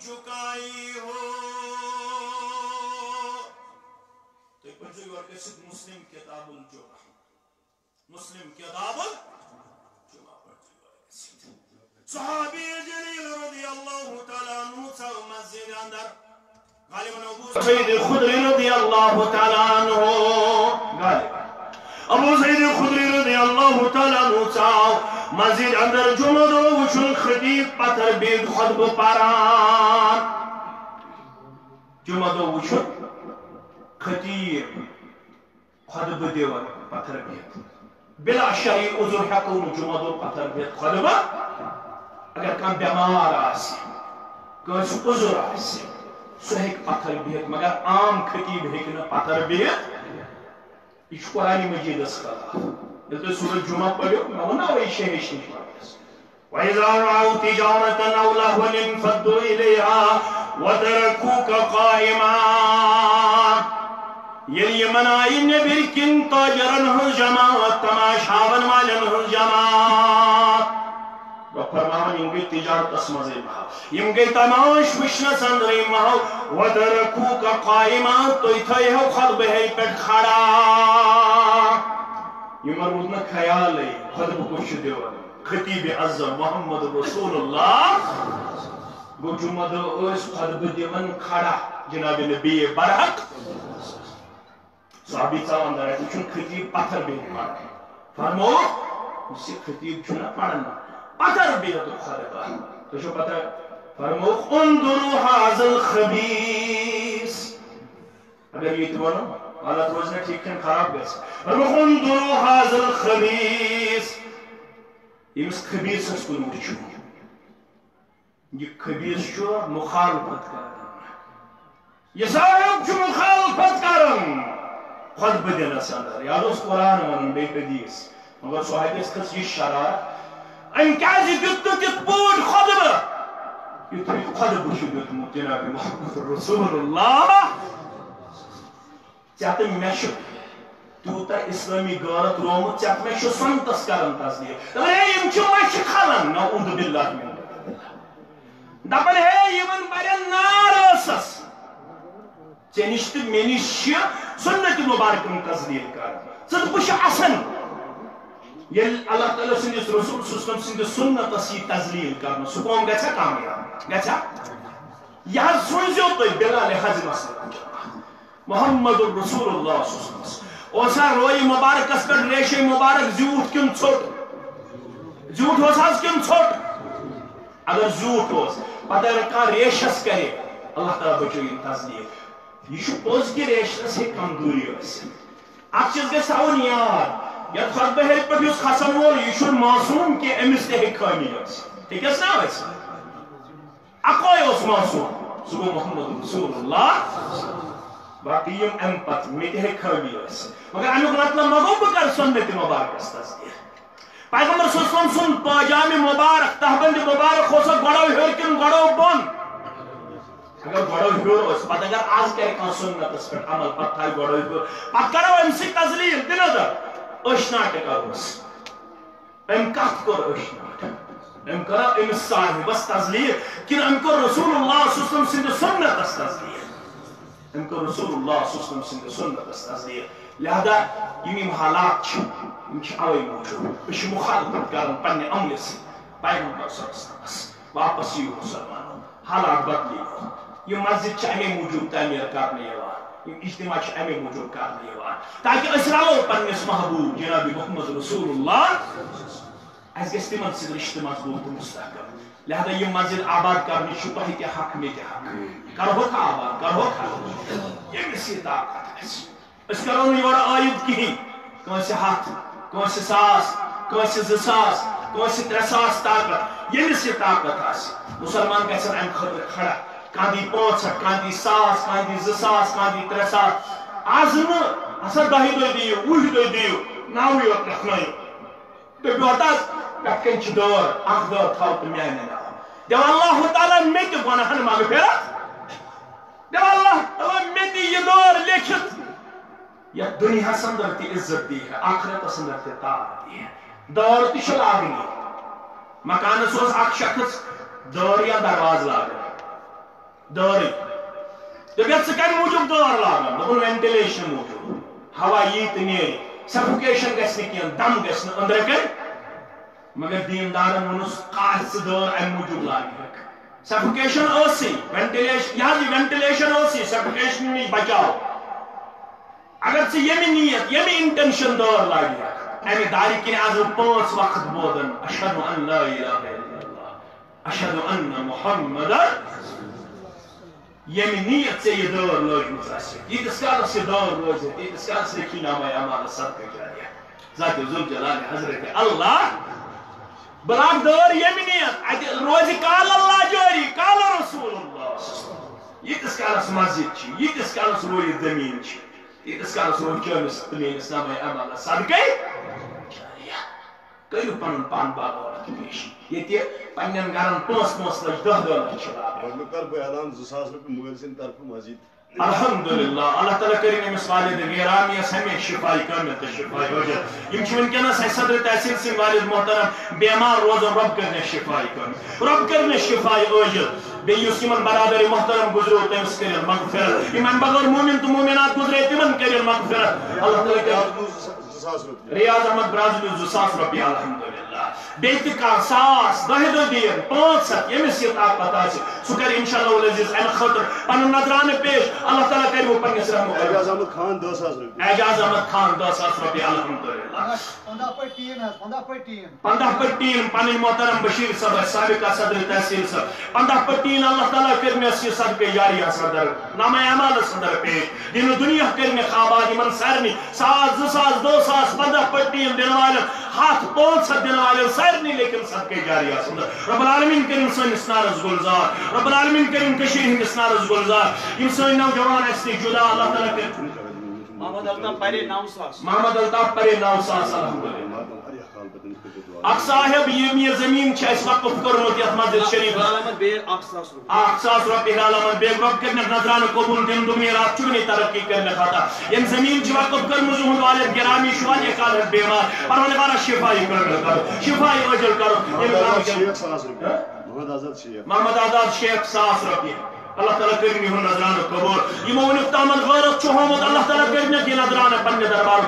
گژھِتھ مسلم کتاب الجمعہ مسلم کتاب الجمعہ پڑھتے گژھِتھ صحابی جلیل رضی اللہ تعالیٰ عنہ ژاو مسجد اندر غالباً ابو سعید خدری رضی اللہ تعالیٰ عنہ غالباً ابو سعید خدری رضی اللہ تعالیٰ عنہ ژاو مسجد اندر جمعہ دو وچھن خطیب پتھر بید خطبہ پران جمعہ دو وچھن خطیب خطبہ دیوان پتھر بید بلا شرعی عذر ہیکو جمعہ دو پتھر بید خطبہ اگر کان بیمار آسی کانس عذر آسی سہ ہیک پتھر بہت مگر عام خطیب ہیکہ نہ پتھر بہت یہ قرآن مجید خلاف یل تھی سورۃ جمعہ پڑھو میں ونو یہ شے ہیچ نش پڑھس وَإِذَا رَأَوْا تِجَارَةً أَوْ لَهْوًا انفَضُّوا إِلَيْهَا وَتَرَكُوكَ قَائِمًا یل یمن آئی نبر کن تاجرن ہنز جماعت تماشاون والن ہنز جماعت فرمان یم گئی تجارت اسمزے مہو یم گئی تماش وشن سندری مہو وَتَرَكُوكَ قَائِمًا تو اتھائی ہو خطبہ ہے پیٹ کھڑا یم روز نہ خیال ہے خطبہ کچھ دیوان خطیب اعظم محمد رسول اللہ گو جمعہ دو اس خطبہ دیوان کھڑا جناب نبی برحق صحابی چاو اندر ہے چون خطیب پتھر بھی پڑھا فرمو اسی خطیب چونا پڑھنا پتھر بھی تو خطبہ تو شو پتھر فرمو اندرو حاضر خبیث اگر یہ تو ونو حالت روزنے ٹھیک کن خراب گئے فرمو اندرو حاضر خبیث یہ اس خبیث اس کو مرچو یہ خبیث شو مخالفت کرن یہ صاحب جو مخالفت کرن خود بدن سندر یاد اس قرآن ونن بے حدیث مگر صحابی اس کس یہ شرارت ان کازی دیتو تیت بود خطبہ یہ تو خطبہ شو دیتو جناب محمد رسول اللہ چاہتے میں شو توتا اسلامی غارت رومت چاہتے میں شو سنتس کرن تصدیق دبن ہے یم چو مچ کھلن نعوذ باللہ من دبن ہے یمن برین نار اسس چنشت منش سنت مبارکن تصدیق کر ثت بش اسن یل اللہ تعالی سندس رسول صلی اللہ علیہ وسلم سندس سنت اسی تذلیل کرنا سہ قوم گژھا کامیاب گژھا یہ سوزیو تو بلال حضر محمد رسول اللہ صلی اللہ علیہ وسلم اوسا روئی مبارک اس پر ریشے مبارک زیوٹ کن ژھوٹ زیوٹ ہوس حظ کن ژھوٹ اگر زیوٹ ہوس پتہ اگر کانٛہہ ریشس کرے اللہ تعالیٰ بچٲیِن تصدیق یہ پوز کہ ریشنس ہے کمزوری اخ چیز گژھِ تھاوُن یاد یتھ خطبہ ہیٚرِ پٮ۪ٹھ یُس کھسن وول یہِ چھُنہٕ معصوٗم کینٛہہ أمِس تہِ ہیٚکہِ خٲمی ٲسِتھ ٹھیٖک حظ نا أسۍ اکوے اوس معصوٗم سُہ گوٚو محمد رسول اللہ باقی یم امہِ پتہٕ مےٚ تہِ ہیٚکہِ خٲمی ٲسِتھ مگر امیُک مطلب ما گوٚو بہٕ کرٕ سنت مبارکس تصدیق پیغمبر صلی اللہ علیہ وسلم سُنٛد پاجامہِ مبارک تہبند مبارک اوسا گۄڈو ہیوٚر کِنہٕ گۄڈو بۄن اگر گۄڈو ہیوٚر اوس پتہٕ اگر آز کرِ کانٛہہ سنتس پٮ۪ٹھ عمل پتہٕ تھایہِ گۄڈو ہیوٚر پتہٕ کرو أمۍ سٕے تذلیٖل دِنہٕ أچھ ناٹہٕ کروس أمۍ کتھ کوٚر أچھ ناٹہٕ أمۍ کرو أمِس صاحبس تذلیٖل کِنہٕ أمۍ کوٚر رسول اللہ صلی اللہ علیہ وسلم سٕنٛدِ سنتس تذلیٖل أمۍ کوٚر رسول اللہ صلی اللہ علیہ وسلم سٕنٛدِ سنتس تذلیٖل لہذا یم یم حالات چھِ یم چھِ اوے موجوٗب أسۍ چھِ مخالفت کران پننہِ عملہِ سۭتۍ پیغمبر صلی اللہ علیہ وسلمس واپس یِیِو مُسلمانو حالات بدلیو یہ مسجد چھ امی موجود تعمیر کرنے یوان یہ اجتماع چھ امی موجود کرنے یوان تاکہ اس رلو پننس محبوب جناب محمد رسول اللہ اس گژھِ تمن سۭتۍ رشتہٕ مضبوٗط تہٕ مستحکم لہذا یہ مسجد آباد کرنے چھُ تۄہہِ تہِ حق مےٚ تہِ حق کرہوکھ آباد کرہوکھ حق ییٚمِس یہِ طاقت آسہِ أسۍ کرو نہٕ یورٕ عٲید کِہیٖنۍ کٲنٛسہِ ہتھ کٲنٛسہِ ساس کٲنٛسہِ زٕ ساس کٲنٛسہِ ترٛےٚ ساس طاقت ییٚمِس یہِ طاقت آسہِ مسلمان گژھن امہِ خٲطرٕ کھڑا کانٛہہ دی پانٛژھ ہتھ کانٛہہ دی ساس کانٛہہ دی زٕ ساس کانٛہہ دی ترٛےٚ ساس آز نہٕ ہسا دہہِ دۄہہِ دِیِو وُہہِ دۄہہِ دِیِو ناوٕے یوت لیکھنٲیِو دٔپِو ہتا پٮ۪ٹھ کَنۍ چھِ دٲر اکھ دٲر تھاو تہٕ میانہِ ناو دِو اللہ تعالیٰ مےٚ تہِ گۄناہن مغفرت دِو اللہ تعالیٰ مےٚ تہِ یہِ دٲر لیکھِتھ یتھ دُنیاہس انٛدر تہِ عزت دی ہے آخرتس انٛدر تہِ تار دی ہے دٲر تہِ چھِ لاگنی مکانس اوس اکھ شخص دٲر یا درواز لاگان دٲرٕے دٔپۍ ژٕ کَمہِ موٗجوٗب دٲر لاگان دوٚپُن وینٹِلیشن موٗجوٗب ہوا یہ تو نیری سفوکیشن گھس نکین دم گھس اندر کن مگر دیندارن ونس خاص دور ام موجود لاگی سفوکیشن اوسی وینٹیلیشن یہاں دی وینٹیلیشن اوسی سفوکیشن نہیں بچاؤ اگر سے یمی نیت یمی انٹینشن دور لاگی امی داری کن آز پانچ وقت بودن اشہدو ان لا الہ الا اللہ اشہدو ان محمد یمی نیت سے یہ دور لوگ متاثر یہ دسکار سے دور روزے یہ دسکار سے کی نام ہے امان صدقہ جاریہ ذات ذوالجلال حضرت اللہ بلاک دور یمی نیت روزی کال اللہ جاری کال رسول اللہ یہ دسکار سے مسجد چی یہ دسکار سے روی زمین چی یہ دسکار سے روی چونس پلینس نام ہے امان صدقہ جاریہ کئیو پن پان باغورت پیش یہ تی پنین گرن پونس پونس لج دہ دہ لج شباب
اور کر بے اعلان زٕ ساس روپے مول سن طرف مزید
الحمدللہ اللہ تعالیٰ کریں امس والد گرامیس ہمیں شفائی کامل تو شفائی وجہ یم چھ ونکس صدر تحصیل سن والد محترم بیمار روزن رب کرنے شفائی کامل رب کرنے شفائی وجہ بیس یمن برادر محترم گزرو تمس کرن مغفرت یمن بغیر مومن تو مومنات گزرے تمن کرن مغفرت اللہ تعالیٰ کریں ریاض احمد برازیل زٕ ساس رۄپیہِ الحمدللہ بیٚیہِ تہِ کانٛہہ ساس دۄہہِ دۄہ دِیِن پانٛژھ ہتھ ییٚمِس یہِ طاقت آسہِ سُہ کَرِ اِنشاءاللہ العزیٖز اَمہِ خٲطرٕ پنُن نظرانہٕ پیش اللہ تعالیٰ کَرِ وۄنۍ پنٛنِس رحمُک
اعجاز احمد خان دہ ساس روپیے
اعجاز احمد خان دہ ساس رۄپیہِ الحمدللہ
پندہ پٔٹۍ ٹیٖم حظ پندہ پٔٹۍ ٹیٖم
پندہ پٔٹۍ ٹیٖم پنٕنۍ محترم بشیٖر صٲب سابقہ صدر تحصیل صٲب پندہ پٔٹۍ ٹیٖم اللہ تعالیٰ کٔرۍ مےٚ یہِ صدقہٕ جاریہس اندر نامہ اعمالس اندر پیش دِنہٕ دُنیا کٔرۍ مےٚ آباد یِمن سارنٕے ساس زٕ ساس دہ ساس پندہ پٔٹۍ ٹیٖم دِنہٕ والٮ۪ن ہتھ پانٛژھ ہتھ دِنہٕ والٮ۪ن سارنٕے لیکن صدقہٕ جاریہس اندر رب العالمین کٔرِن سٲنِس نارس گُلزار رب العالمین کٔرِن کٔشیٖرِ ہٕنٛدِس نارس گُلزار یِم سٲنۍ نوجوان اَسہِ نِش جُدا اللہ تعالیٰ کٔرِن
محمد الطاف پرے نو ساس
محمد الطاف پرے نو ساس الحمدللہ اکھ صاحب یم یہ زمین چھ اس وقف کرمت یتھ مسجد شریف
علامت بے اکھ ساس روپے
اکھ ساس روپے علامت بے رب کرنے نظرانہ قبول دن دمیر آپ چونی ترقی کرنے خاطا یم زمین چھ وقف کرمت زہد والد گرامی شوال اکال بیمار پروردگار شفائی کرنے کرو شفائی اجل کرو
محمد آزاد شیخ
محمد آزاد شیخ ساس روپے اللہ تعالیٰ کرنے ہن نظرانہ قبول یمو ونیک تامن غیرت چھ ہومت اللہ تعالیٰ کرنے کی نظرانہ پننے دربار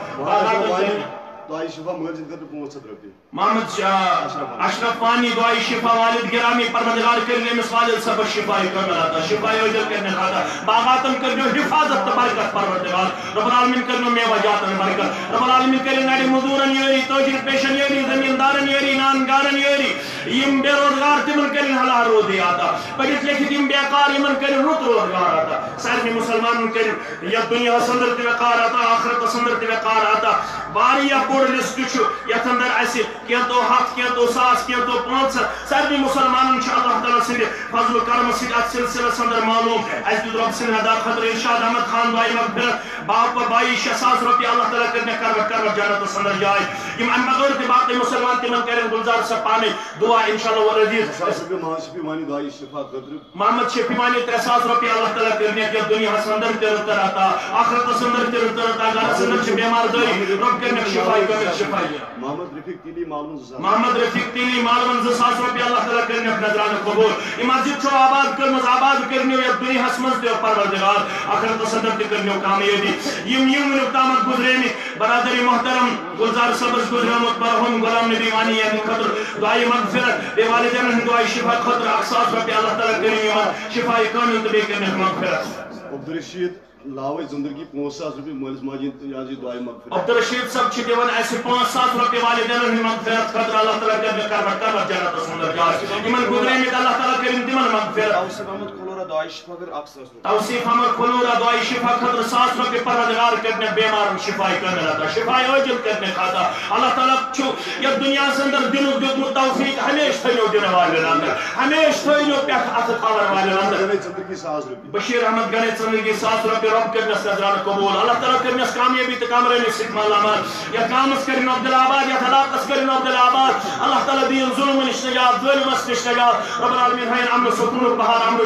قبول
دعائی شفا مول سن کر پانچ ہتھ روپیے
محمد شاہ اشرف فانی دعائی شفا والد گرامی پروردگار کرنے امس والد سب شفائی کامل عطا شفائی اجل کرنے خاطر باغاتن کرنے حفاظت تو برکت پروردگار رب العالمین کرنے میوہ جاتن برکت رب العالمین کرنے ناڑی مزدورن یوری تاجر پیشن یوری زمیندارن یوری نانگارن یوری یم بے روزگار تمن کرنے حلال روزی آتا پڑھت لکھت یم بیکار یمن کرنے رت روزگار آتا سارے مسلمان کرنے یا دنیا سندر تی وقار آتا آخرت سندر تی وقار آتا واریا بوڑ لسٹ چھ یتھ اندر اسہ کیا تو ہاتھ کیا تو ساس کیا تو پانچ سارے مسلمانن چھ اللہ تعالیٰ سند فضل و کرم سۭتۍ اتھ سلسلس اندر معلوم اسہ دیت رب سند ہدا خاطر ارشاد احمد خان دعائی مغفرت باپ بائی شیٚے ساس رۄپیہِ اللہ تعالیٰ کرنے کروٹ کروٹ جنتس اندر جاے یم امہ بغٲر تہِ باقٕے مسلمان تمن کرن گلزار صاحب پانے دعا انشاءاللہ العزیٖز
ساس روپیے محمد شفیع وانی دعائی شفا خاطر
محمد شفیع وانی ترے ساس رۄپیہِ اللہ تعالیٰ کرنے کہ دنیا اندر تہِ رٕتر عطا آخرتس اندر تہِ رٕتر عطا گرس اندر چھ بیمار دٲری رب کرنے شفائی کامل شفائی
محمد رفیق تیلی معلوم
محمد رفیق تیلی معلوم زٕ ساس رۄپیہِ اللہ تعالیٰ کرنے نظرانہ قبول یہ مسجد چھو آباد کرمز آباد کرنے یتھ دنیا مز تہِ پروردگار آخرتس اندر تہِ کرنے کامیابی یم یم ونیُک تامتھ گزریمٕتۍ برادری محترم گلزار صٲبس گزریومُت مرحوم غلام نبی وانی یعنی خاطر دعائی مغفرت بیٚیہِ والدینن ہٕنٛدِ دعائی شفا خاطر اکھ ساس رۄپیہِ اللہ تعالیٰ کٔرِو یِمن شفائی کامل تہٕ بیٚیہِ کٔرنَکھ مغفرت
عبدالرشید لاوے زندگی پانچ ساس روپیے مٲلِس ماجہِ یہِ دعائی مغفرت
عبدالرشید صاحب چھ دِوان اسہِ پانٛژھ ساس رۄپیہِ والدینن ہٕنٛدِ مغفرت خاطر اللہ تعالیٰ کٔرنَکھ کروٹ کروٹ جنتس اندر جاے یمن گزریمٕتۍ اللہ تعالیٰ کٔرِن تِمن مغفرت
توصیف احمد کھولورا دعائی شفا کر اکھ ساس روپے
توصیف احمد کھولورا دعائی شفا خاطر ساس رۄپیہِ پروردگار کرنَکھ بیمارن شفائی کامل عطا شفائی عاجل کرنے خاطر اللہ تعالیٰ چھ یتھ دنیاہس اندر دنُک دیُتمُت توفیق ہمیشہ تھٲیِو دِنہٕ والٮ۪ن اندر ہمیشہ تھٲیِو پٮ۪ٹھ اَتھٕ تھاون والٮ۪ن اندر
زندگی ساس روپیے
بشیر احمد گنے زندگی ساس رۄپیہِ رب کرنس نظرانہ قبول اللہ تعالیٰ کرنس کامیابی تو کامرٲنی سۭتۍ مالامال یتھ گامس کرن عبدالآباد یتھ علاقس کرن عبدالآباد اللہ تعالیٰ دِیِن ظلم نش نجات ظٲلمس نش نجات رب العالمین ہاین امن سکوٗنُک بہار امن شانت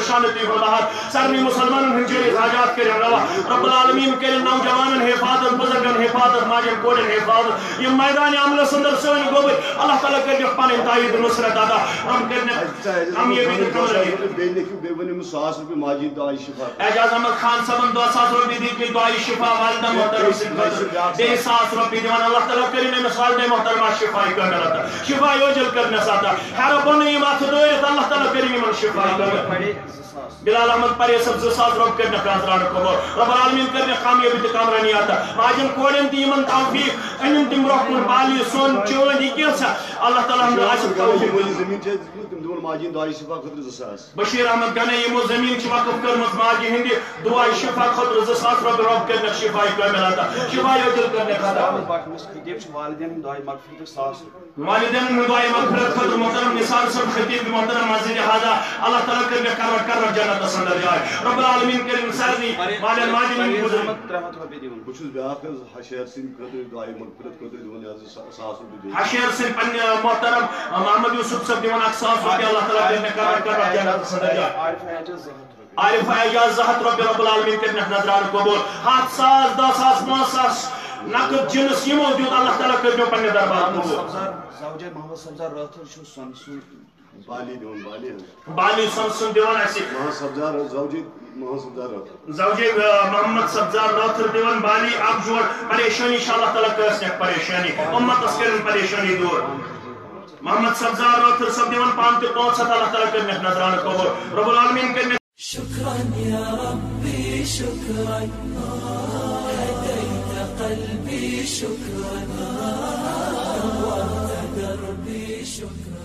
تکلیف راحت سارے مسلمانن ہن جٲری حاجات کرن روا رب العالمین کرن نوجوانن حفاظت بزرگن حفاظت ماجن کوڑن حفاظت یہ میدان عمل سندر سون گوبر اللہ تعالیٰ کرن پنن تائید نصرت عطا ہم کرن ہم یہ بھی کرن
بے لیکن بے ونیم ساس روپے ماجی دعائی شفا
اعجاز احمد خان صاحب دو ساس روپے دی کہ دعائی شفا والدہ محترم سے دے ساس روپے دیوان اللہ تعالیٰ کرن مثال دے محترمہ شفائی کرن عطا شفائی اوجل کرن ساتا ہر بنی بات دویت اللہ تعالیٰ کرن من شفائی کرن بلال احمد پرے سب زساس رب کرنے کازران کو رب العالمین کرنے کامیابی تے کامرانی آتا ماجن کوڑن تی یمن توفیق انم تم رحمن بالی سون چون یہ کیسا اللہ تعالیٰ ہم آج توفیق
زمین چھے تم دون ماجین دعائی شفا خطر زساس
بشیر احمد گنے یمو زمین چھ وقف کرمت ماجی ہندی دعائی شفا خطر زساس رب رب کرنے شفائی کامل آتا شفائی اوجل کرنے کازران
والدین دعائی مغفرت ساس
والدین دعائی مغفرت خطر محترم نثار صاحب خطیب محترم مسجد ہذا اللہ تعالیٰ کرنے کرور کرور جنت سندر جائے رب العالمین کرن سارنی والدین ماجن گزر
بچوز بیاق حشیر سن خطر دعائی مغفرت خطر دیوان ساس روپے
حشیر سن پن محترم محمد یوسف صاحب دیوان اکساس روپے اللہ تعالیٰ کرنے کرور کرور جنت سندر جائے عارف اعجاز زہت رب رب العالمین کرنے نظران قبول ہاتھ ساس دہ ساس پانچ ساس نقد جنس یہ موجود اللہ تعالیٰ کرنے پنے دربار قبول
زوجہ محمد سبزار راتھر چھو سنسو
بالی دیوان بالی
بالی سنسن دیوان ایسی
محمد سبزار زوجی محمد سبزار راتھر
زوجی محمد سبزار راتھر دیوان بالی اب جوڑ پریشانی شاء اللہ تعالیٰ کرسنے پریشانی امت اسکرن پریشانی دور محمد سبزار راتھر سب دیوان پانتے پانچ ست اللہ تعالیٰ کرنے نظران قبول رب العالمین کرنے
شكرا يا ربي شكرا هديت قلبي شكرا نورت دربي شكرا